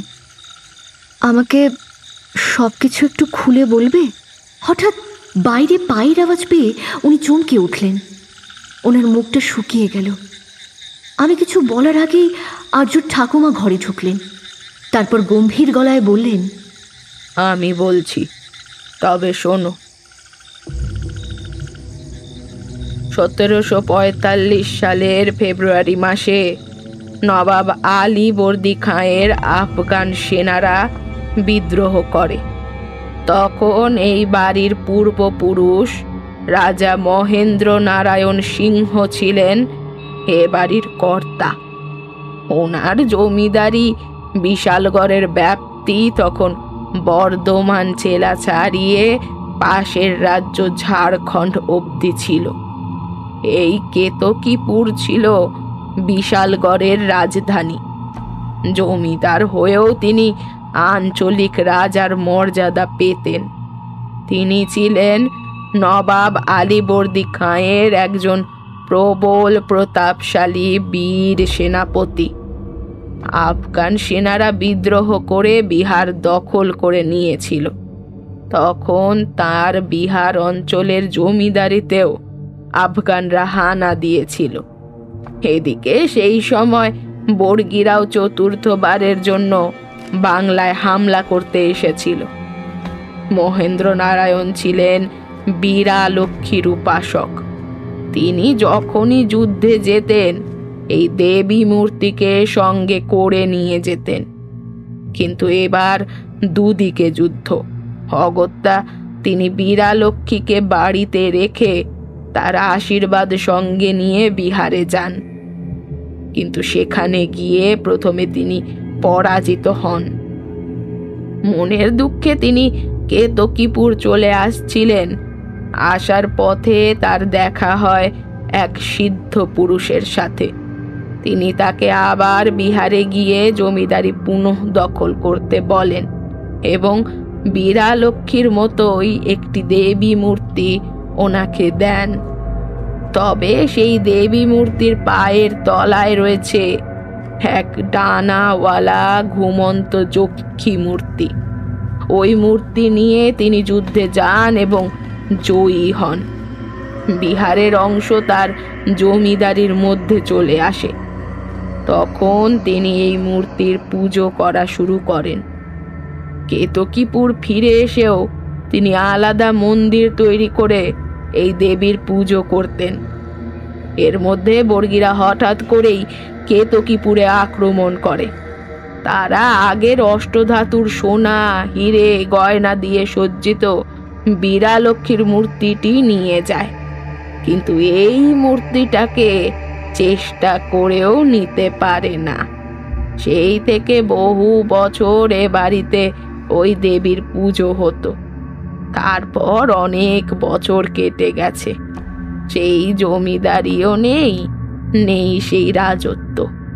আমাকে সব কিছু একটু খুলে বলবে? হঠাৎ বাইরে পায়ের আওয়াজ পেয়ে উনি চমকে উঠলেন। ওনার মুখটা শুকিয়ে গেল। আমি কিছু বলার আগেই আর্যর ঠাকুমা ঘরে ঢুকলেন। তারপর গম্ভীর গলায় বললেন, আমি বলছি, তবে শোনো। সতেরোশো পঁয়তাল্লিশ সালের ফেব্রুয়ারি মাসে নবাব আলী বর্দী খাঁয়ের আফগান সেনারা বিদ্রোহ করে। তখন এই বাড়ির পূর্বপুরুষ রাজা মহেন্দ্র নারায়ণ সিংহ ছিলেন এ বাড়ির কর্তা। ওনার জমিদারি বিশালগড়ের ব্যাপ্তি তখন বর্ধমান জেলা ছাড়িয়ে পাশের রাজ্য ঝাড়খণ্ড অবধি ছিল। এই কেতকীপুর ছিল বিশালগড়ের রাজধানী। জমিদার হয়েও তিনি আঞ্চলিক রাজার মর্যাদা পেতেন। তিনি ছিলেন নবাব আলীবর্দী খাঁয়ের একজন প্রবল প্রতাপশালী বীর সেনাপতি। আফগান সেনারা বিদ্রোহ করে বিহার দখল করে নিয়েছিল। তখন তার বিহার অঞ্চলের জমিদারিতেও আফগানরা হানা দিয়েছিল। এদিকে সেই সময় বর্গিরাও চতুর্থবারের জন্য বাংলায় হামলা করতে এসেছিল। মহেন্দ্র নারায়ণ ছিলেন বীরালক্ষ্মীর উপাসক। তিনি যখনই যুদ্ধে যেতেন এই দেবী মূর্তিকে সঙ্গে করে নিয়ে যেতেন। কিন্তু এবার দুদিকে যুদ্ধ। অগত্যা তিনি বীরালক্ষ্মীকে বাড়িতে রেখে তার আশীর্বাদ সঙ্গে নিয়ে বিহারে যান। কিন্তু সেখানে গিয়ে প্রথমে তিনি পরাজিত হন। মনের দুঃখে তিনি কেতকীপুর চলে আসছিলেন। আসার পথে তার দেখা হয় এক সিদ্ধ পুরুষের সাথে। তিনি তাকে আবার বিহারে গিয়ে জমিদারি পুনঃ দখল করতে বলেন এবং বীরালক্ষ্মীর মতোই একটি দেবী মূর্তি ওনাকে দেন। তবে সেই দেবী মূর্তির পায়ের তলায় রয়েছে এক ডানাওয়ালা ঘুমন্ত যক্ষী মূর্তি। ওই মূর্তি নিয়ে তিনি যুদ্ধে যান এবং জয়ী হন। বিহারের অংশ তার জমিদারির মধ্যে চলে আসে। তখন তিনি এই মূর্তির পুজো করা শুরু করেন। কেতকীপুর ফিরে এসেও তিনি আলাদা মন্দির তৈরি করে এই দেবীর পুজো করতেন। এর মধ্যে বর্গিরা হঠাৎ করেই কেতকীপুরে আক্রমণ করে। তারা আগের অষ্টধাতুর সোনা হিরে গয়না দিয়ে সজ্জিত বীরালক্ষ্মীর মূর্তিটি নিয়ে যায়, কিন্তু এই মূর্তিটাকে চেষ্টা করেও নিতে পারে না। সেই থেকে বহু বছর এ বাড়িতে ওই দেবীর পুজো হতো। তারপর অনেক বছর কেটে গেছে, সেই জমিদারিও নেই, নেই সেই রাজত্ব।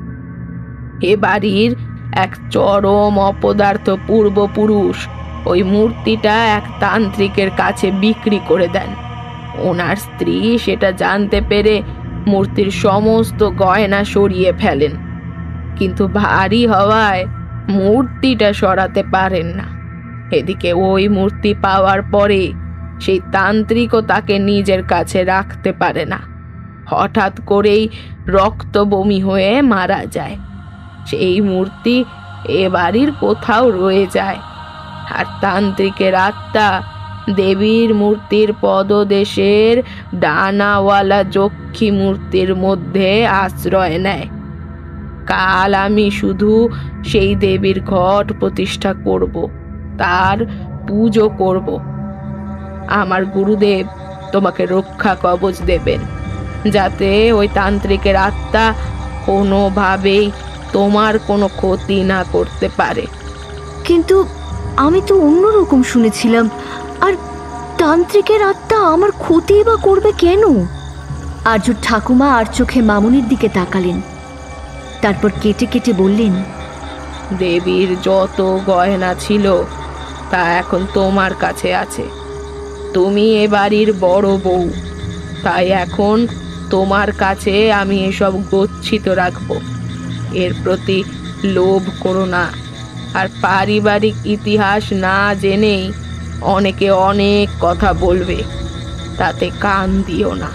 এ বাড়ির এক চরম অপদার্থ পূর্বপুরুষ ওই মূর্তিটা এক তান্ত্রিকের কাছে বিক্রি করে দেন। ওনার স্ত্রী সেটা জানতে পেরে মূর্তির সমস্ত গয়না সরিয়ে ফেলেন, কিন্তু ভারী হওয়ায় মূর্তিটা সরাতে পারেন না। এদিকে ওই মূর্তি পাওয়ার পরে সেই তান্ত্রিকও তাকে নিজের কাছে রাখতে পারে না। হঠাৎ করেই রক্ত বমি হয়ে মারা যায়। সেই মূর্তি এ বাড়ির কোথাও রয়ে যায়, আর তান্ত্রিকের আত্মা দেবীর মূর্তির পদদেশের ডানাওয়ালা যক্ষী মূর্তির মধ্যে আশ্রয় নেয়। কাল আমি শুধু সেই দেবীর ঘট প্রতিষ্ঠা করব, তার পুজো করব। আমার গুরুদেব তোমাকে রক্ষা কবচ দেবেন, যাতে ওই তান্ত্রিকের আত্মা কোনোভাবেই তোমার কোনো ক্ষতি না করতে পারে। কিন্তু আমি তো অন্যরকম শুনেছিলাম, আর তান্ত্রিকের আত্মা আমার ক্ষতি বা করবে কেন? আর্য ঠাকুমা আর চোখে মামুনির দিকে তাকালেন, তারপর কেটে কেটে বললেন, দেবীর যত গয়না ছিল তা এখন তোমার কাছে আছে। তুমি এ বাড়ির বড় বউ, তাই এখন তোমার কাছে আমি এসব গচ্ছিত রাখব। এর প্রতি লোভ করো না, আর পারিবারিক ইতিহাস না জেনেই অনেকে অনেক কথা বলবে, তাতে কান দিও না।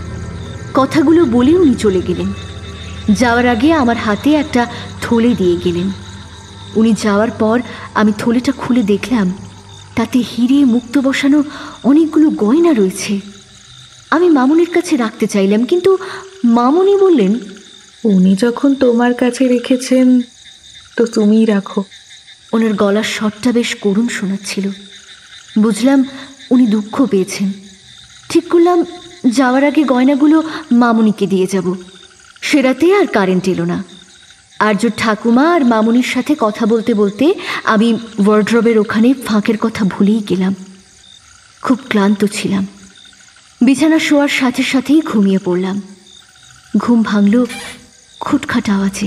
কথাগুলো বলে উনি চলে গেলেন। যাওয়ার আগে আমার হাতে একটা থলে দিয়ে গেলেন। উনি যাওয়ার পর আমি থলেটা খুলে দেখলাম তাতে হিরে মুক্ত বসানো অনেকগুলো গয়না রয়েছে। আমি মামুনির কাছে রাখতে চাইলাম, কিন্তু মামুনি বললেন, উনি যখন তোমার কাছে রেখেছেন তো তুমিই রাখো। ওনার গলার স্বরটা বেশ করুণ শোনাচ্ছিল। বুঝলাম উনি দুঃখ পেয়েছেন। ঠিক করলাম যাওয়ার আগে গয়নাগুলো মামুনিকে দিয়ে যাব। সে রাতে আর কারেন্ট এলো না। আর্য ঠাকুমা আর মামুনির সাথে কথা বলতে বলতে আমি ওয়ার্ড্রবের ওখানে ফাঁকের কথা ভুলেই গেলাম। খুব ক্লান্ত ছিলাম। বিছানা শোয়ার সাথে সাথেই ঘুমিয়ে পড়লাম। ঘুম ভাঙল খুটখাট আওয়াজে।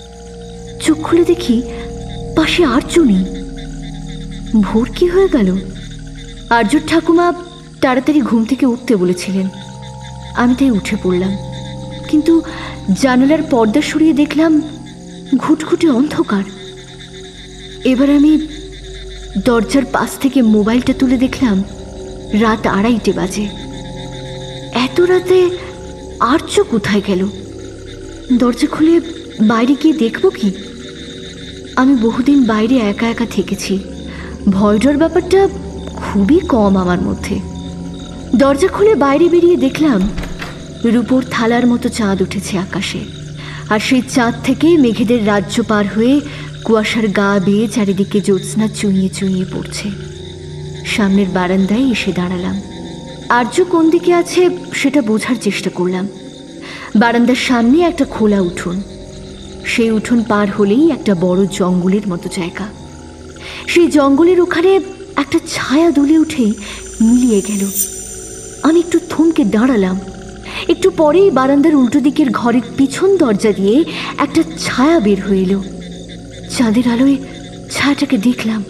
চোখ খুলে দেখি পাশে আর্য নেই। ভোর কি হয়ে গেল? আর্য ঠাকুমা তাড়াতাড়ি ঘুম থেকে উঠতে বলেছিলেন। আমি তাই উঠে পড়লাম। কিন্তু জানালার পর্দা সরিয়ে দেখলাম ঘুটঘুটে অন্ধকার। এবার আমি দরজার পাশ থেকে মোবাইলটা তুলে দেখলাম রাত আড়াইটে বাজে। এত রাতে আর্য কোথায় গেল? দরজা খুলে বাইরে গিয়ে দেখব কি? আমি বহুদিন বাইরে একা একা থেকেছি, ভয় ডর ব্যাপারটা খুবই কম আমার মধ্যে। দরজা খুলে বাইরে বেরিয়ে দেখলাম রূপোর থালার মতো চাঁদ উঠেছে আকাশে, আর সেই চাঁদ থেকে মেঘেদের রাজ্য পার হয়ে কুয়াশার গা বেয়ে চারিদিকে জ্যোৎস্না চুঁইয়ে চুঁইয়ে পড়ছে। সামনের বারান্দায় এসে দাঁড়ালাম। আর্য কোন দিকে আছে সেটা বোঝার চেষ্টা করলাম। বারান্দার সামনে একটা খোলা উঠোন, সেই উঠোন পার হলেই একটা বড় জঙ্গলের মতো জায়গা। সেই জঙ্গলের ওখানে একটা ছায়া দুলে উঠেই মিলিয়ে গেল। আমি একটু থমকে দাঁড়ালাম। একটু পরেই বারান্দার উল্টো দিকের ঘরের পিছন দরজা দিয়ে একটা ছায়া বের হয়ে এলো। চাঁদের আলোয় ছায়াটাকে দেখলাম।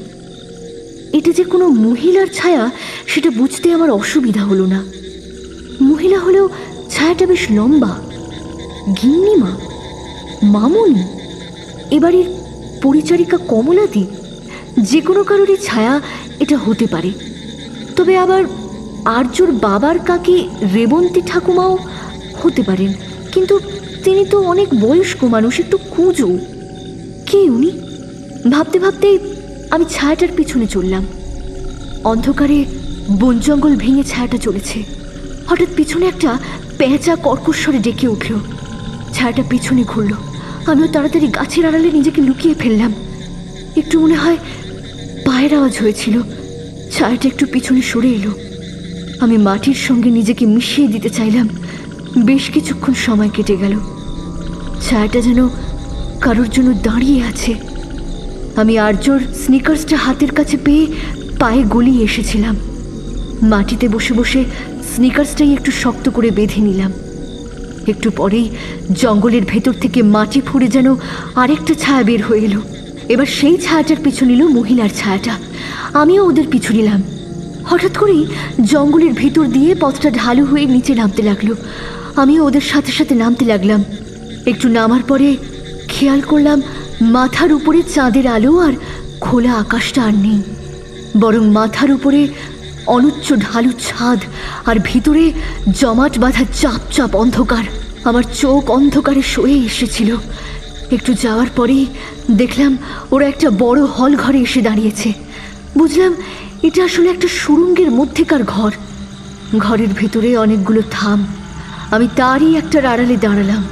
এটা যে কোনো মহিলার ছায়া সেটা বুঝতে আমার অসুবিধা হলো না। মহিলা হলেও ছায়াটা বেশ লম্বা। গিন্নিমা, মামুনি, এবারের পরিচারিকা কমলাদি, যে কোনো কারোরই ছায়া এটা হতে পারে। তবে আবার আর্যর বাবার কাকি রেবন্তী ঠাকুমাও হতে পারেন, কিন্তু তিনি তো অনেক বয়স্ক মানুষ, একটু কুঁজো। কে উনি? ভাবতে ভাবতেই আমি ছায়াটার পিছনে চললাম। অন্ধকারে বন জঙ্গল ভেঙে ছায়াটা চলেছে। হঠাৎ পিছনে একটা পেঁচা কর্কশ্বরে ডেকে উঠল। ছায়াটা পিছনে ঘুরল। আমিও তাড়াতাড়ি গাছের আড়ালে নিজেকে লুকিয়ে ফেললাম। একটু মনে হয় পায়ের আওয়াজ হয়েছিল। ছায়াটা একটু পিছনে সরে এলো। আমি মাটির সঙ্গে নিজেকে মিশিয়ে দিতে চাইলাম। বেশ কিছুক্ষণ সময় কেটে গেল। ছায়াটা যেন কারোর জন্য দাঁড়িয়ে আছে। আমি আর্যর স্নিকার্সটা হাতের কাছে পেয়ে পায়ে গলিয়ে এসেছিলাম। মাটিতে বসে বসে স্নিকার্সটাই একটু শক্ত করে বেঁধে নিলাম। একটু পরেই জঙ্গলের ভেতর থেকে মাটি ফুঁড়ে যেন আরেকটা ছায়া বের হয়ে এলো। এবার সেই ছায়াটার পিছু নিল মহিলার ছায়াটা। আমিও ওদের পিছু নিলাম। হঠাৎ করেই জঙ্গলের ভিতর দিয়ে পথটা ঢালু হয়ে নিচে নামতে লাগলো। আমিও ওদের সাথে সাথে নামতে লাগলাম। একটু নামার পরে খেয়াল করলাম মাথার উপরে চাঁদের আলো আর খোলা আকাশটা আর নেই, বরং মাথার উপরে অনুচ্চ ঢালু ছাদ আর ভিতরে জমাট বাঁধা চাপ চাপ অন্ধকার। আমার চোখ অন্ধকারে সয়ে এসেছিল। একটু যাওয়ার পরেই দেখলাম ওরা একটা বড় হল ঘরে এসে দাঁড়িয়েছে। বুঝলাম এটা আসলে একটা সুড়ঙ্গের মধ্যেকার ঘর। ঘরের ভেতরে অনেকগুলো থাম। আমি তারই একটা আড়ালে দাঁড়ালাম।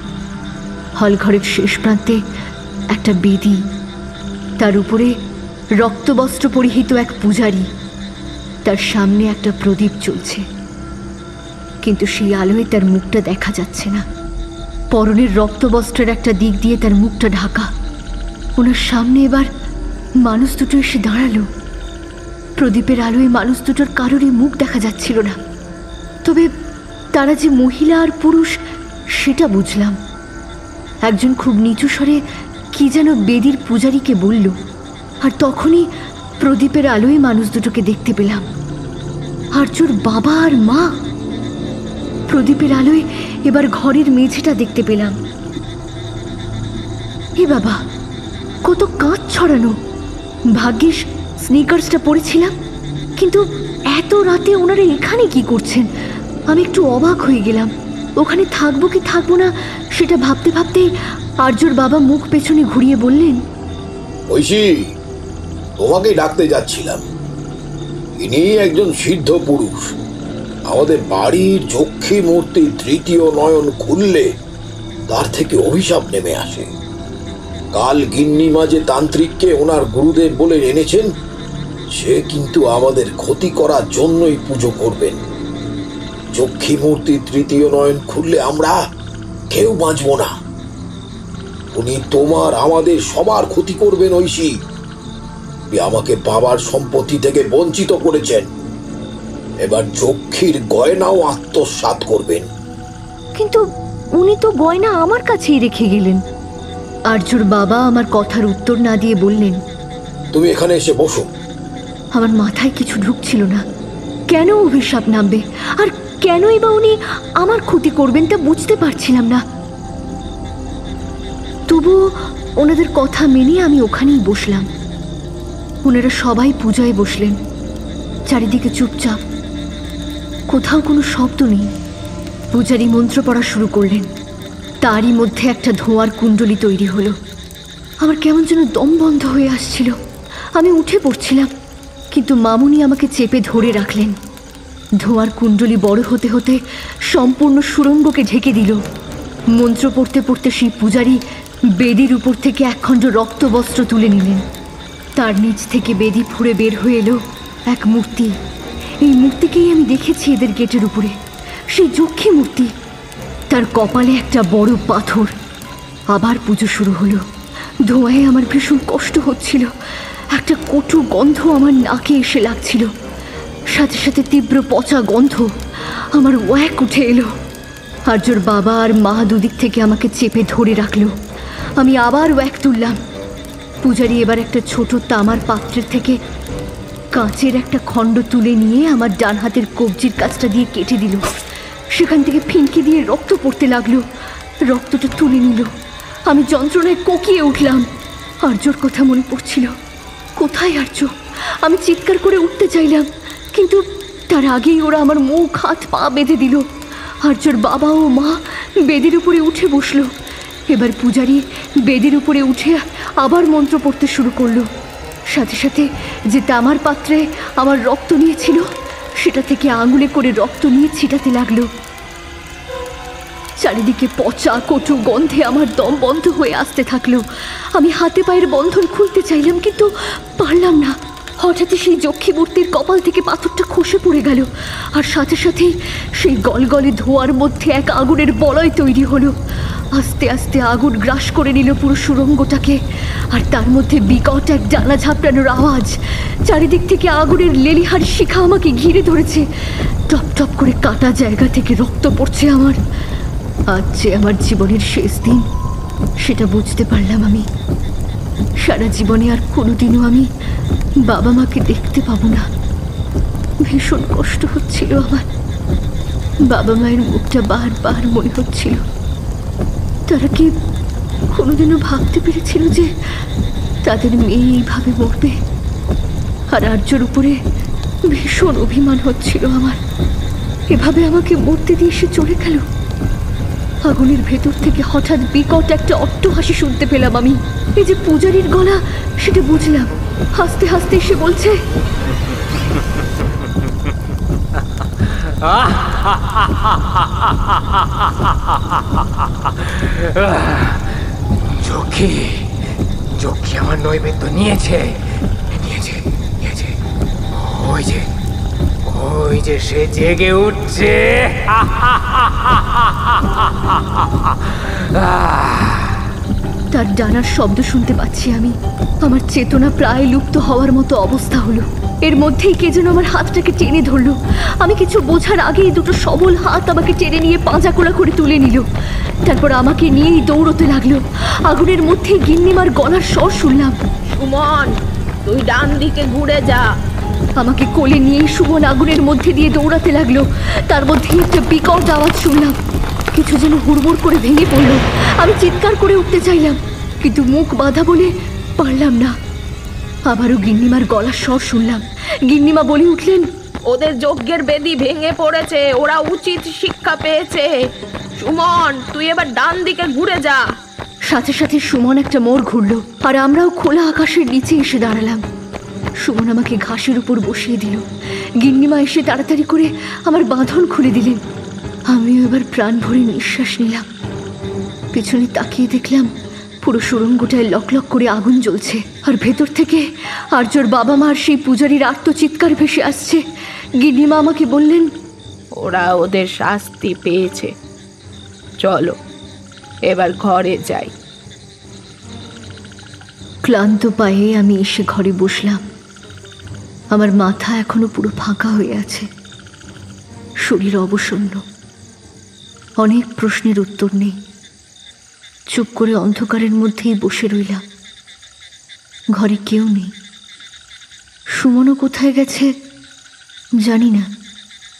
হল ঘরের শেষ প্রান্তে একটা বেদি, তার উপরে রক্তবস্ত্র পরিহিত এক পূজারী। তার সামনে একটা প্রদীপ জ্বলছে, কিন্তু সেই আলোয় তার মুখটা দেখা যাচ্ছে না। পরনের রক্তবস্ত্রের একটা দিক দিয়ে তার মুখটা ঢাকা। ওনার সামনে এবার মানুষ দুটো এসে দাঁড়ালো। প্রদীপের আলোয় মানুষ দুটোর কারোরই মুখ দেখা যাচ্ছিল না, তবে তারা যে মহিলা আর পুরুষ সেটা বুঝলাম। একজন খুব নিচু স্বরে কি যেন বেদির পূজারীকে বলল, আর তখনই প্রদীপের আলোয় মানুষ দুটোকে দেখতে পেলাম। আর্যর বাবা আর মা। প্রদীপের আলোয় এবার ঘরের মেঝেটা দেখতে পেলাম। এ বাবা, কত কাঁচ ছড়ানো! ভাগ্যিস স্নিকার্সটা পরেছিলাম। কিন্তু এত রাতে ওনারা এখানে কি করছেন? আমি একটু অবাক হয়ে গেলাম। ওখানে থাকবো কি থাকবো না সেটা ভাবতে ভাবতেই আর্যর বাবা মুখ পেছনে ঘুরিয়ে বললেন, ঐশী, তোমাকেই ডাকতে যাচ্ছিলাম। ইনি একজন সিদ্ধ পুরুষ। আমাদের বাড়ির যক্ষী মূর্তির তৃতীয় নয়ন খুললে তার থেকে অভিশাপ নেমে আসে। কাল গিন্নিমা যে তান্ত্রিককে ওনার গুরুদেব বলে এনেছেন, সে কিন্তু আমাদের ক্ষতি করার জন্যই পুজো করবেন। যক্ষী মূর্তির তৃতীয় নয়ন খুললে আমরা কেউ বাঁচব না। উনি তোমার আমাদের সবার ক্ষতি করবেন। ঐশী, আমাকে বাবার সম্পত্তি থেকে বঞ্চিত করেছেন, এবার যক্ষীর গয়নাও আত্মসাৎ করবেন। কিন্তু উনি তো গয়না আমার কাছেই রেখে গেলেন। আর্যর বাবা আমার কথার উত্তর না দিয়ে বললেন, তুমি এখানে এসে বসো। আমার মাথায় কিছু ঢুকছিল না। কেন অভিশাপ নামবে আর কেনই বা উনি আমার ক্ষতি করবেন তা বুঝতে পারছিলাম না। তবুও ওনাদের কথা মেনে আমি ওখানেই বসলাম। ওনারা সবাই পূজায় বসলেন। চারিদিকে চুপচাপ, কোথাও কোনো শব্দ নেই। পূজারী মন্ত্র পড়া শুরু করলেন। তারই মধ্যে একটা ধোঁয়ার কুণ্ডলী তৈরি হলো। আমার কেমন যেন দম বন্ধ হয়ে আসছিল। আমি উঠে পড়ছিলাম, কিন্তু মামুনি আমাকে চেপে ধরে রাখলেন। ধোঁয়ার কুণ্ডলী বড় হতে হতে সম্পূর্ণ সুড়ঙ্গকে ঢেকে দিল। মন্ত্র পড়তে পড়তে সেই পূজারী বেদির উপর থেকে একখণ্ড রক্তবস্ত্র তুলে নিলেন। তার নিচ থেকে বেদি ফুঁড়ে বের হয়ে এলো এক মূর্তি। এই মূর্তিকেই আমি দেখেছি এদের গেটের উপরে, সেই যক্ষী মূর্তি। তার কপালে একটা বড় পাথর। আবার পুজো শুরু হলো। ধোঁয়ায় আমার ভীষণ কষ্ট হচ্ছিল। একটা কটু গন্ধ আমার নাকে এসে লাগছিল। সাথে সাথে তীব্র পচা গন্ধ। আমার ওয়াক উঠে এলো। আর্যর বাবা আর মা দুদিক থেকে আমাকে চেপে ধরে রাখলো। আমি আবার ওয়াক তুললাম। পূজারী এবার একটা ছোট তামার পাত্রের থেকে কাঁচের একটা খণ্ড তুলে নিয়ে আমার ডান হাতের কবজির কাছটা দিয়ে কেটে দিল। সেখান থেকে ফিনকি দিয়ে রক্ত পড়তে লাগলো। রক্তটা তুলে নিল। আমি যন্ত্রণায় কোকিয়ে উঠলাম। আর্যর কথা মনে পড়ছিল। কোথায় আর্য? আমি চিৎকার করে উঠতে চাইলাম, কিন্তু তার আগেই ওরা আমার মুখ হাত পা বেঁধে দিল। আর্যর বাবা ও মা বেদির উপরে উঠে বসলো। এবার পূজারী বেদির উপরে উঠে আবার মন্ত্র পড়তে শুরু করলো। সাথে সাথে যে তামার পাত্রে আমার রক্ত নিয়েছিল সেটা থেকে আঙুলে করে রক্ত নিয়ে ছিটাতে লাগলো। চারিদিকে পচা কটু গন্ধে আমার দম বন্ধ হয়ে আসতে থাকলো। আমি হাতে পায়ের বন্ধন খুলতে চাইলাম, কিন্তু পারলাম না। হঠাৎ সেই যক্ষী মূর্তির কপাল থেকে পাথরটা খসে পড়ে গেল, আর সাথে সাথেই সেই গলগলে ধোঁয়ার মধ্যে এক আগুনের বলয় তৈরি হলো। আস্তে আস্তে আগুন গ্রাস করে নিল পুরো সুড়ঙ্গটাকে, আর তার মধ্যে বিকট এক ডানা ঝাপটানোর আওয়াজ। চারিদিক থেকে আগুনের লেলিহার শিখা আমাকে ঘিরে ধরেছে। টপ টপ করে কাটা জায়গা থেকে রক্ত পড়ছে আমার। আজ যে আমার জীবনের শেষ দিন, সেটা বুঝতে পারলাম আমি। সারা জীবনে আর কোনোদিনও আমি বাবা মাকে দেখতে পাবো না। ভীষণ কষ্ট হচ্ছিল আমার। বাবা মায়ের মুখটা বারবার মনে হচ্ছিল। তারা কি কোনোদিনও ভাবতে পেরেছিল যে তাদের মেয়ে এইভাবে মরবে? আর আর্যর উপরে ভীষণ অভিমান হচ্ছিল আমার। এভাবে আমাকে মরতে দিয়ে সে চলে গেল। আগুনের ভেতর থেকে হঠাৎ বিকট একটা অট্টহাসি শুনতে পেলাম আমি। এই যে পূজারীর গলা, সেটা বুঝলাম। হাসতে হাসতে সে বলছে, যক্ষী যক্ষী আমার নৈবেদ্য নিয়েছে নিয়েছে নিয়েছে ওই যে ওই যে সে জেগে উঠছে। তার ডানার শব্দ শুনতে পাচ্ছি আমি। আমার চেতনা প্রায় লুপ্ত হওয়ার মতো অবস্থা হলো। এর মধ্যেই কে যেন আমার হাতটাকে টেনে ধরলো। আমি কিছু বোঝার আগেই দুটো সবল হাত আমাকে টেনে নিয়ে পাঁজা কোলা করে তুলে নিল। তারপর আমাকে নিয়েই দৌড়তে লাগলো। আগুনের মধ্যেই গিন্নিমার গলার স্বর শুনলাম, সুমন, তুই ডান দিকে ঘুরে যা। আমাকে কোলে নিয়েই সুমন আগুনের মধ্যে দিয়ে দৌড়াতে লাগলো। তার মধ্যেই একটা বিকট আওয়াজ শুনলাম। কিছু যেন হুড়মুড় করে ভেঙে পড়লো। আমি চিৎকার করে উঠতে চাইলাম, কিন্তু মুখ বাঁধা বলে পারলাম না। আবারও গিন্নিমার গলার স্বর শুনলাম। গিন্নিমা বলে উঠলেন, ওদের যজ্ঞের বেদি ভেঙে পড়েছে, ওরা উচিত শিক্ষা পেয়েছে। সুমন, তুই এবার ডান দিকে ঘুরে যা। সাথে সাথে সুমন একটা মোড় ঘুরল, আর আমরাও খোলা আকাশের নিচে এসে দাঁড়ালাম। সুমন আমাকে ঘাসের উপর বসিয়ে দিল। গিন্নিমা এসে তাড়াতাড়ি করে আমার বাঁধন খুলে দিলেন। আমিও এবার প্রাণ ভরে নিঃশ্বাস নিলাম। পিছনে তাকিয়ে দেখলাম পুরো সুড়ঙ্গটায় লকলক করে আগুন জ্বলছে, আর ভেতর থেকে আর্যর বাবা মার সেই পূজারীর আর্তচিৎকার ভেসে আসছে। গিন্নিমা আমাকে বললেন, ওরা ওদের শাস্তি পেয়েছে, চলো এবার ঘরে যাই। ক্লান্ত পায়ে আমি এসে ঘরে বসলাম। আমার মাথা এখনো পুরো ফাঁকা হয়ে আছে, শরীর অবসন্ন। অনেক প্রশ্নের উত্তর নেই। চুপ করে অন্ধকারের মধ্যেই বসে রইলাম। ঘরে কেউ নেই। সুমনও কোথায় গেছে জানি না।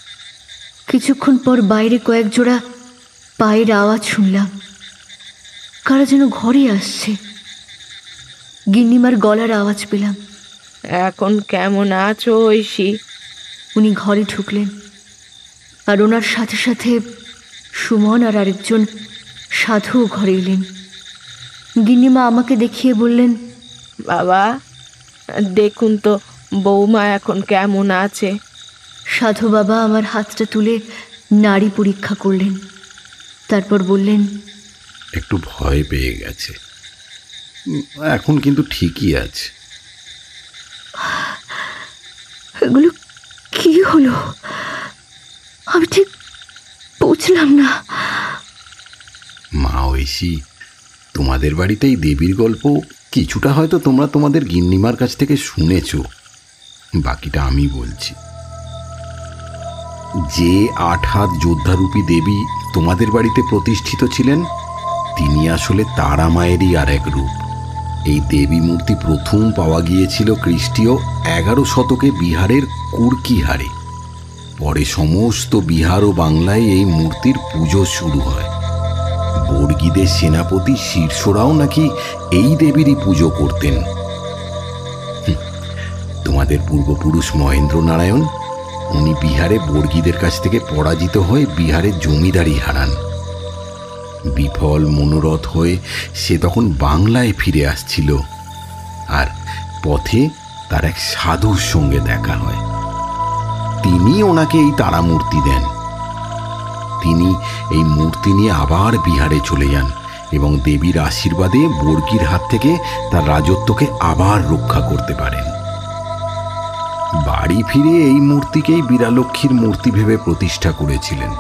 কিছুক্ষণ পর বাইরে কয়েক জোড়া পায়ের আওয়াজ শুনলাম। কারা যেন ঘরে আসছে। গিন্নিমার গলার আওয়াজ পেলাম। এখন কেমন আছো ঐশী? উনি ঘরে ঢুকলেন, আর ওনার সাথে সাথে সুমন আর আরেকজন সাধুও ঘরে এলেন। গিন্নিমা আমাকে দেখিয়ে বললেন, বাবা দেখুন তো বৌমা এখন কেমন আছে। সাধু বাবা আমার হাতটা তুলে নাড়ি পরীক্ষা করলেন, তারপর বললেন, একটু ভয় পেয়ে গেছে, এখন কিন্তু ঠিকই আছে। এগুলো কি হলো? আমি ঠিক বুঝলাম না। মা ঐশী, তোমাদের বাড়িতে এই দেবীর গল্প কিছুটা হয়তো তোমরা তোমাদের গিন্নিমার কাছ থেকে শুনেছ, বাকিটা আমি বলছি। যে আট হাত যোদ্ধারূপী দেবী তোমাদের বাড়িতে প্রতিষ্ঠিত ছিলেন, তিনি আসলে তারা মায়েরই আর এক রূপ। এই দেবী মূর্তি প্রথম পাওয়া গিয়েছিল খ্রিস্টীয় এগারো শতকে বিহারের কুর্কিহারে। পরে সমস্ত বিহার ও বাংলায় এই মূর্তির পুজো শুরু হয়। বর্গীদের সেনাপতি শীর্ষরাও নাকি এই দেবীরই পুজো করতেন। তোমাদের পূর্বপুরুষ মহেন্দ্র নারায়ণ, উনি বিহারে বর্গীদের কাছ থেকে পরাজিত হয়ে বিহারের জমিদারি হারান। বিফল মনোরথ হয়ে সে তখন বাংলায় ফিরে আসছিল, আর পথে তার এক সাধুর সঙ্গে দেখা হয়। তিনি ওনাকে এই তারা মূর্তি দেন। তিনি এই মূর্তি নিয়ে আবার বিহারে চলে যান এবং দেবীর আশীর্বাদে বর্গীর হাত থেকে তার রাজত্বকে আবার রক্ষা করতে পারেন। বাড়ি ফিরে এই মূর্তিকেই বীরালক্ষ্মীর মূর্তি ভেবে প্রতিষ্ঠা করেছিলেন।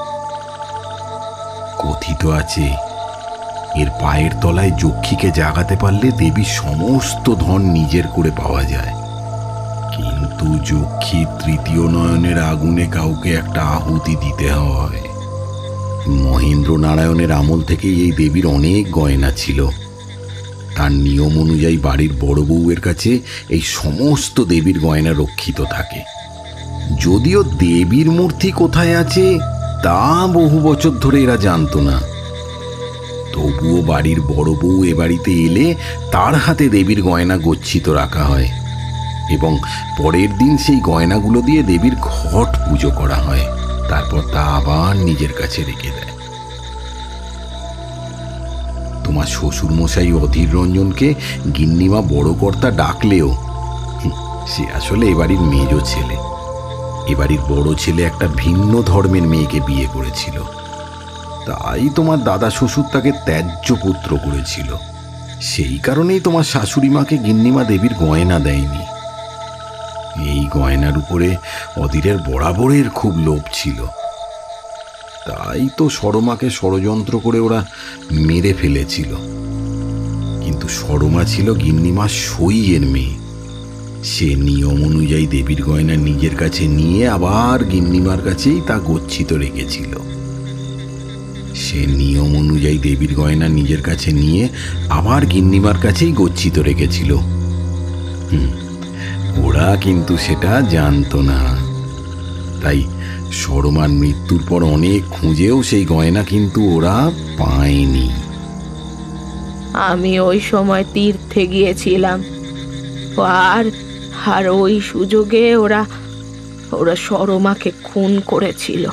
কথিত আছে, এর পায়ের তলায় যক্ষীকে জাগাতে পারলে দেবীর সমস্ত ধন নিজের করে পাওয়া যায়। কিন্তু যক্ষীর তৃতীয় নয়নের আগুনে কাউকে একটা আহুতি দিতে হয়। মহেন্দ্র নারায়ণের আমল থেকেই এই দেবীর অনেক গয়না ছিল। তার নিয়ম অনুযায়ী বাড়ির বড় বউয়ের কাছে এই সমস্ত দেবীর গয়না রক্ষিত থাকে। যদিও দেবীর মূর্তি কোথায় আছে তা বহু বছর ধরে এরা জানতো না। তবুও বাড়ির বড় বউ এ বাড়িতে এলে তার হাতে দেবীর গয়না গচ্ছিত রাখা হয় এবং পরের দিন সেই গয়নাগুলো দিয়ে দেবীর ঘট পুজো করা হয়। তারপর তা আবার নিজের কাছে রেখে দেয়। তোমার শ্বশুর মশাই অধীর রঞ্জনকে গিন্নিমা বড় কর্তা ডাকলেও সে আসলে এবাড়ির মেজ ছেলে। এবাড়ির বড় ছেলে একটা ভিন্ন ধর্মের মেয়েকে বিয়ে করেছিল, তাই তোমার দাদা শ্বশুর তাকে ত্যায্য পুত্র করেছিল। সেই কারণেই তোমার শাশুড়ি মাকে গিন্নিমা দেবীর গয়না দেয়নি। এই গয়নার উপরে অধীরের বরাবরের খুব লোভ ছিল, তাই তো সরমাকে ষড়যন্ত্র করে ওরা মেরে ফেলেছিল। কিন্তু সরমা ছিল গিন্নিমা সইয়ের মেয়ে। সে নিয়ম অনুযায়ী দেবীর গয়না নিজের কাছে নিয়ে আবার গিন্নিমার কাছেই তা গচ্ছিত রেখেছিল। সে নিয়ম অনুযায়ী দেবীর গয়না নিজের কাছে নিয়ে আবার গিন্নিমার কাছেই গচ্ছিত রেখেছিল। হুম ওরা কিন্তু সেটা জানতো না। তাই সরমার মৃত্যুর পর অনেক খুঁজেও সেই গয়না কিন্তু ওরা পায়নি। আমি ওই সময় তীর্থে গিয়েছিলাম, আর আর ওই সুযোগে ওরা ওরা সরমাকে খুন করেছিল।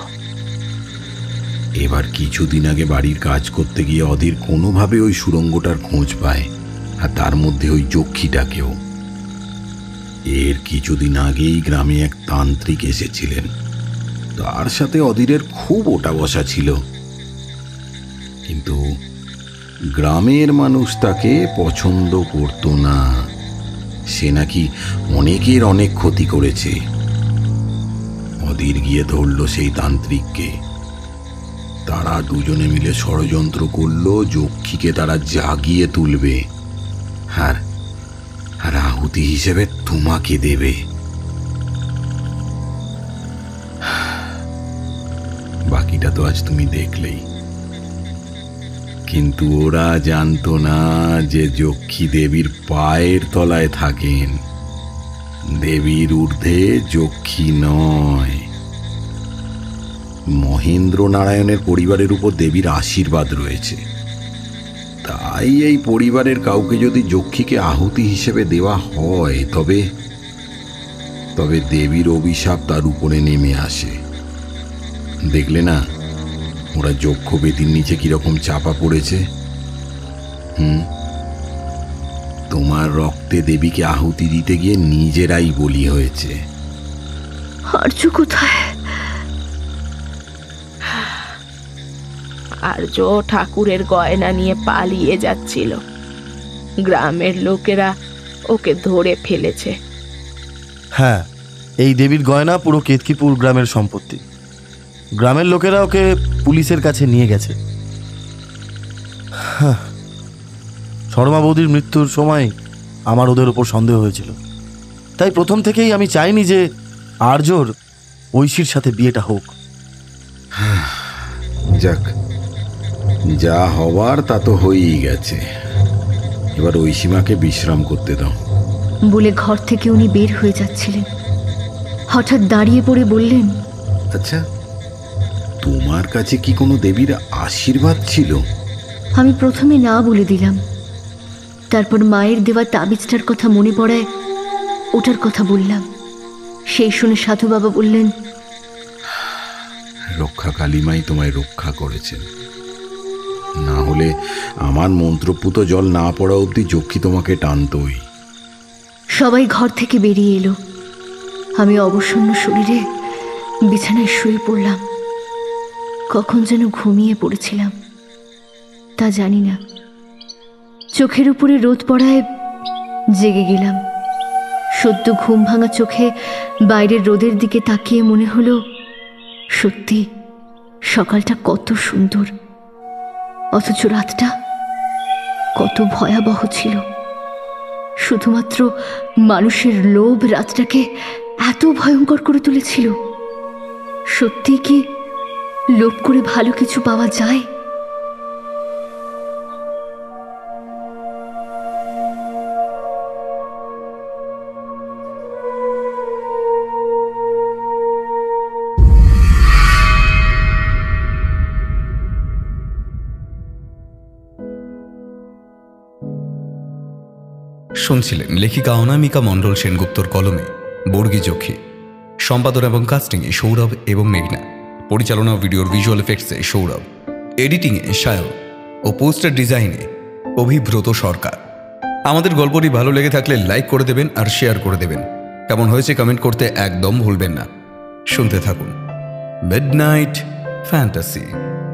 এবার কিছুদিন আগে বাড়ির কাজ করতে গিয়ে অধীর কোনোভাবে ওই সুড়ঙ্গটার খোঁজ পায়, আর তার মধ্যে ওই যক্ষীটাকেও। এর কিছুদিন আগেই গ্রামে এক তান্ত্রিক এসেছিলেন, তার সাথে অধীরের খুব ওঠা বসা ছিল। কিন্তু গ্রামের মানুষ তাকে পছন্দ করত না। সে নাকি অনেকের অনেক ক্ষতি করেছে। অধীর গিয়ে ধরল সেই তান্ত্রিককে। তারা দুজনে মিলে ষড়যন্ত্র করলো যক্ষীকে তারা জাগিয়ে তুলবে, আর আর আহুতি হিসেবে তোমাকে দেবে। বাকিটা তো আজ তুমি দেখলেই। কিন্তু ওরা জানতো না যে যক্ষী দেবীর পায়ের তলায় থাকেন। দেবীর ঊর্ধ্বে যক্ষী নয়। মহেন্দ্র নারায়ণের পরিবারের উপর দেবীর আশীর্বাদ রয়েছে, তাই এই পরিবারের কাউকে যদি যক্ষীকে আহুতি হিসেবে দেওয়া হয় তবে তবে দেবীর অভিশাপ তার উপরে নেমে আসে। দেখলে না ওরা যক্ষ বেদির নিচে কিরকম চাপা পড়েছে। হুম, তোমার রক্তে দেবীকে আহুতি দিতে গিয়ে নিজেরাই বলি হয়েছে। আর্য কোথায়? আর্য ঠাকুরের গয়না নিয়ে পালিয়ে যাচ্ছিল, গ্রামের লোকেরা ওকে ধরে ফেলেছে। হ্যাঁ, এই দেবীর গয়না পুরো কেতকিপুর গ্রামের সম্পত্তি। গ্রামের লোকেরা ওকে পুলিশের কাছে নিয়ে গেছে। হ্যাঁ, শর্মা বৌদির মৃত্যুর সময় আমার ওদের ওপর সন্দেহ হয়েছিল, তাই প্রথম থেকেই আমি চাইনি যে আর্যর ঐশীর সাথে বিয়েটা হোক। যাক, যা হওয়ার তা তো হয়েই গেছে, এবার ঐশীমাকে বিশ্রাম করতে দাও। বলে ঘর থেকে উনি বের হয়ে যাচ্ছিলেন, হঠাৎ দাঁড়িয়ে পড়ে বললেন, আচ্ছা, তোমার কাছে কি কোনো দেবীর আশীর্বাদ ছিল? আমি প্রথমে না বলে দিলাম, তারপর মায়ের দেওয়া তাবিজটার কথা মনে পড়ায় ওটার কথা বললাম। সেই শুনে সাধু বাবা বললেন, রক্ষা কালীমাই তোমায় রক্ষা করেছেন, না হলে আমার মন্ত্রপুত জল না পড়া অবধি যক্ষী তোমাকে টানতই। সবাই ঘর থেকে বেরিয়ে এলো। আমি অবসন্ন শরীরে বিছানায় শুয়ে পড়লাম। কখন যেন ঘুমিয়ে পড়েছিলাম তা জানি না। চোখের উপরে রোদ পড়ায় জেগে গেলাম। সদ্য ঘুম ভাঙা চোখে বাইরের রোদের দিকে তাকিয়ে মনে হলো, সত্যি সকালটা কত সুন্দর, অথচ রাতটা কত ভয়াবহ ছিল। শুধুমাত্র মানুষের লোভ রাতটাকে এত ভয়ঙ্কর করে তুলেছিল। সত্যি কি লোভ করে ভালো কিছু পাওয়া যায়? শুনছিলেন লেখিকা অনামিকা মণ্ডল সেনগুপ্তর কলমে বর্গী যক্ষী, সম্পাদনা এবং কাস্টিংয়ে সৌরভ এবং মেঘনা, পরিচালনা ও ভিডিওর ভিজুয়াল এফেক্টসে সৌরভ, এডিটিংয়ে সায়ন ও পোস্টার ডিজাইনে অভিব্রত সরকার। আমাদের গল্পটি ভালো লেগে থাকলে লাইক করে দেবেন আর শেয়ার করে দেবেন। কেমন হয়েছে কমেন্ট করতে একদম ভুলবেন না। শুনতে থাকুন মিডনাইট ফ্যান্টাসি।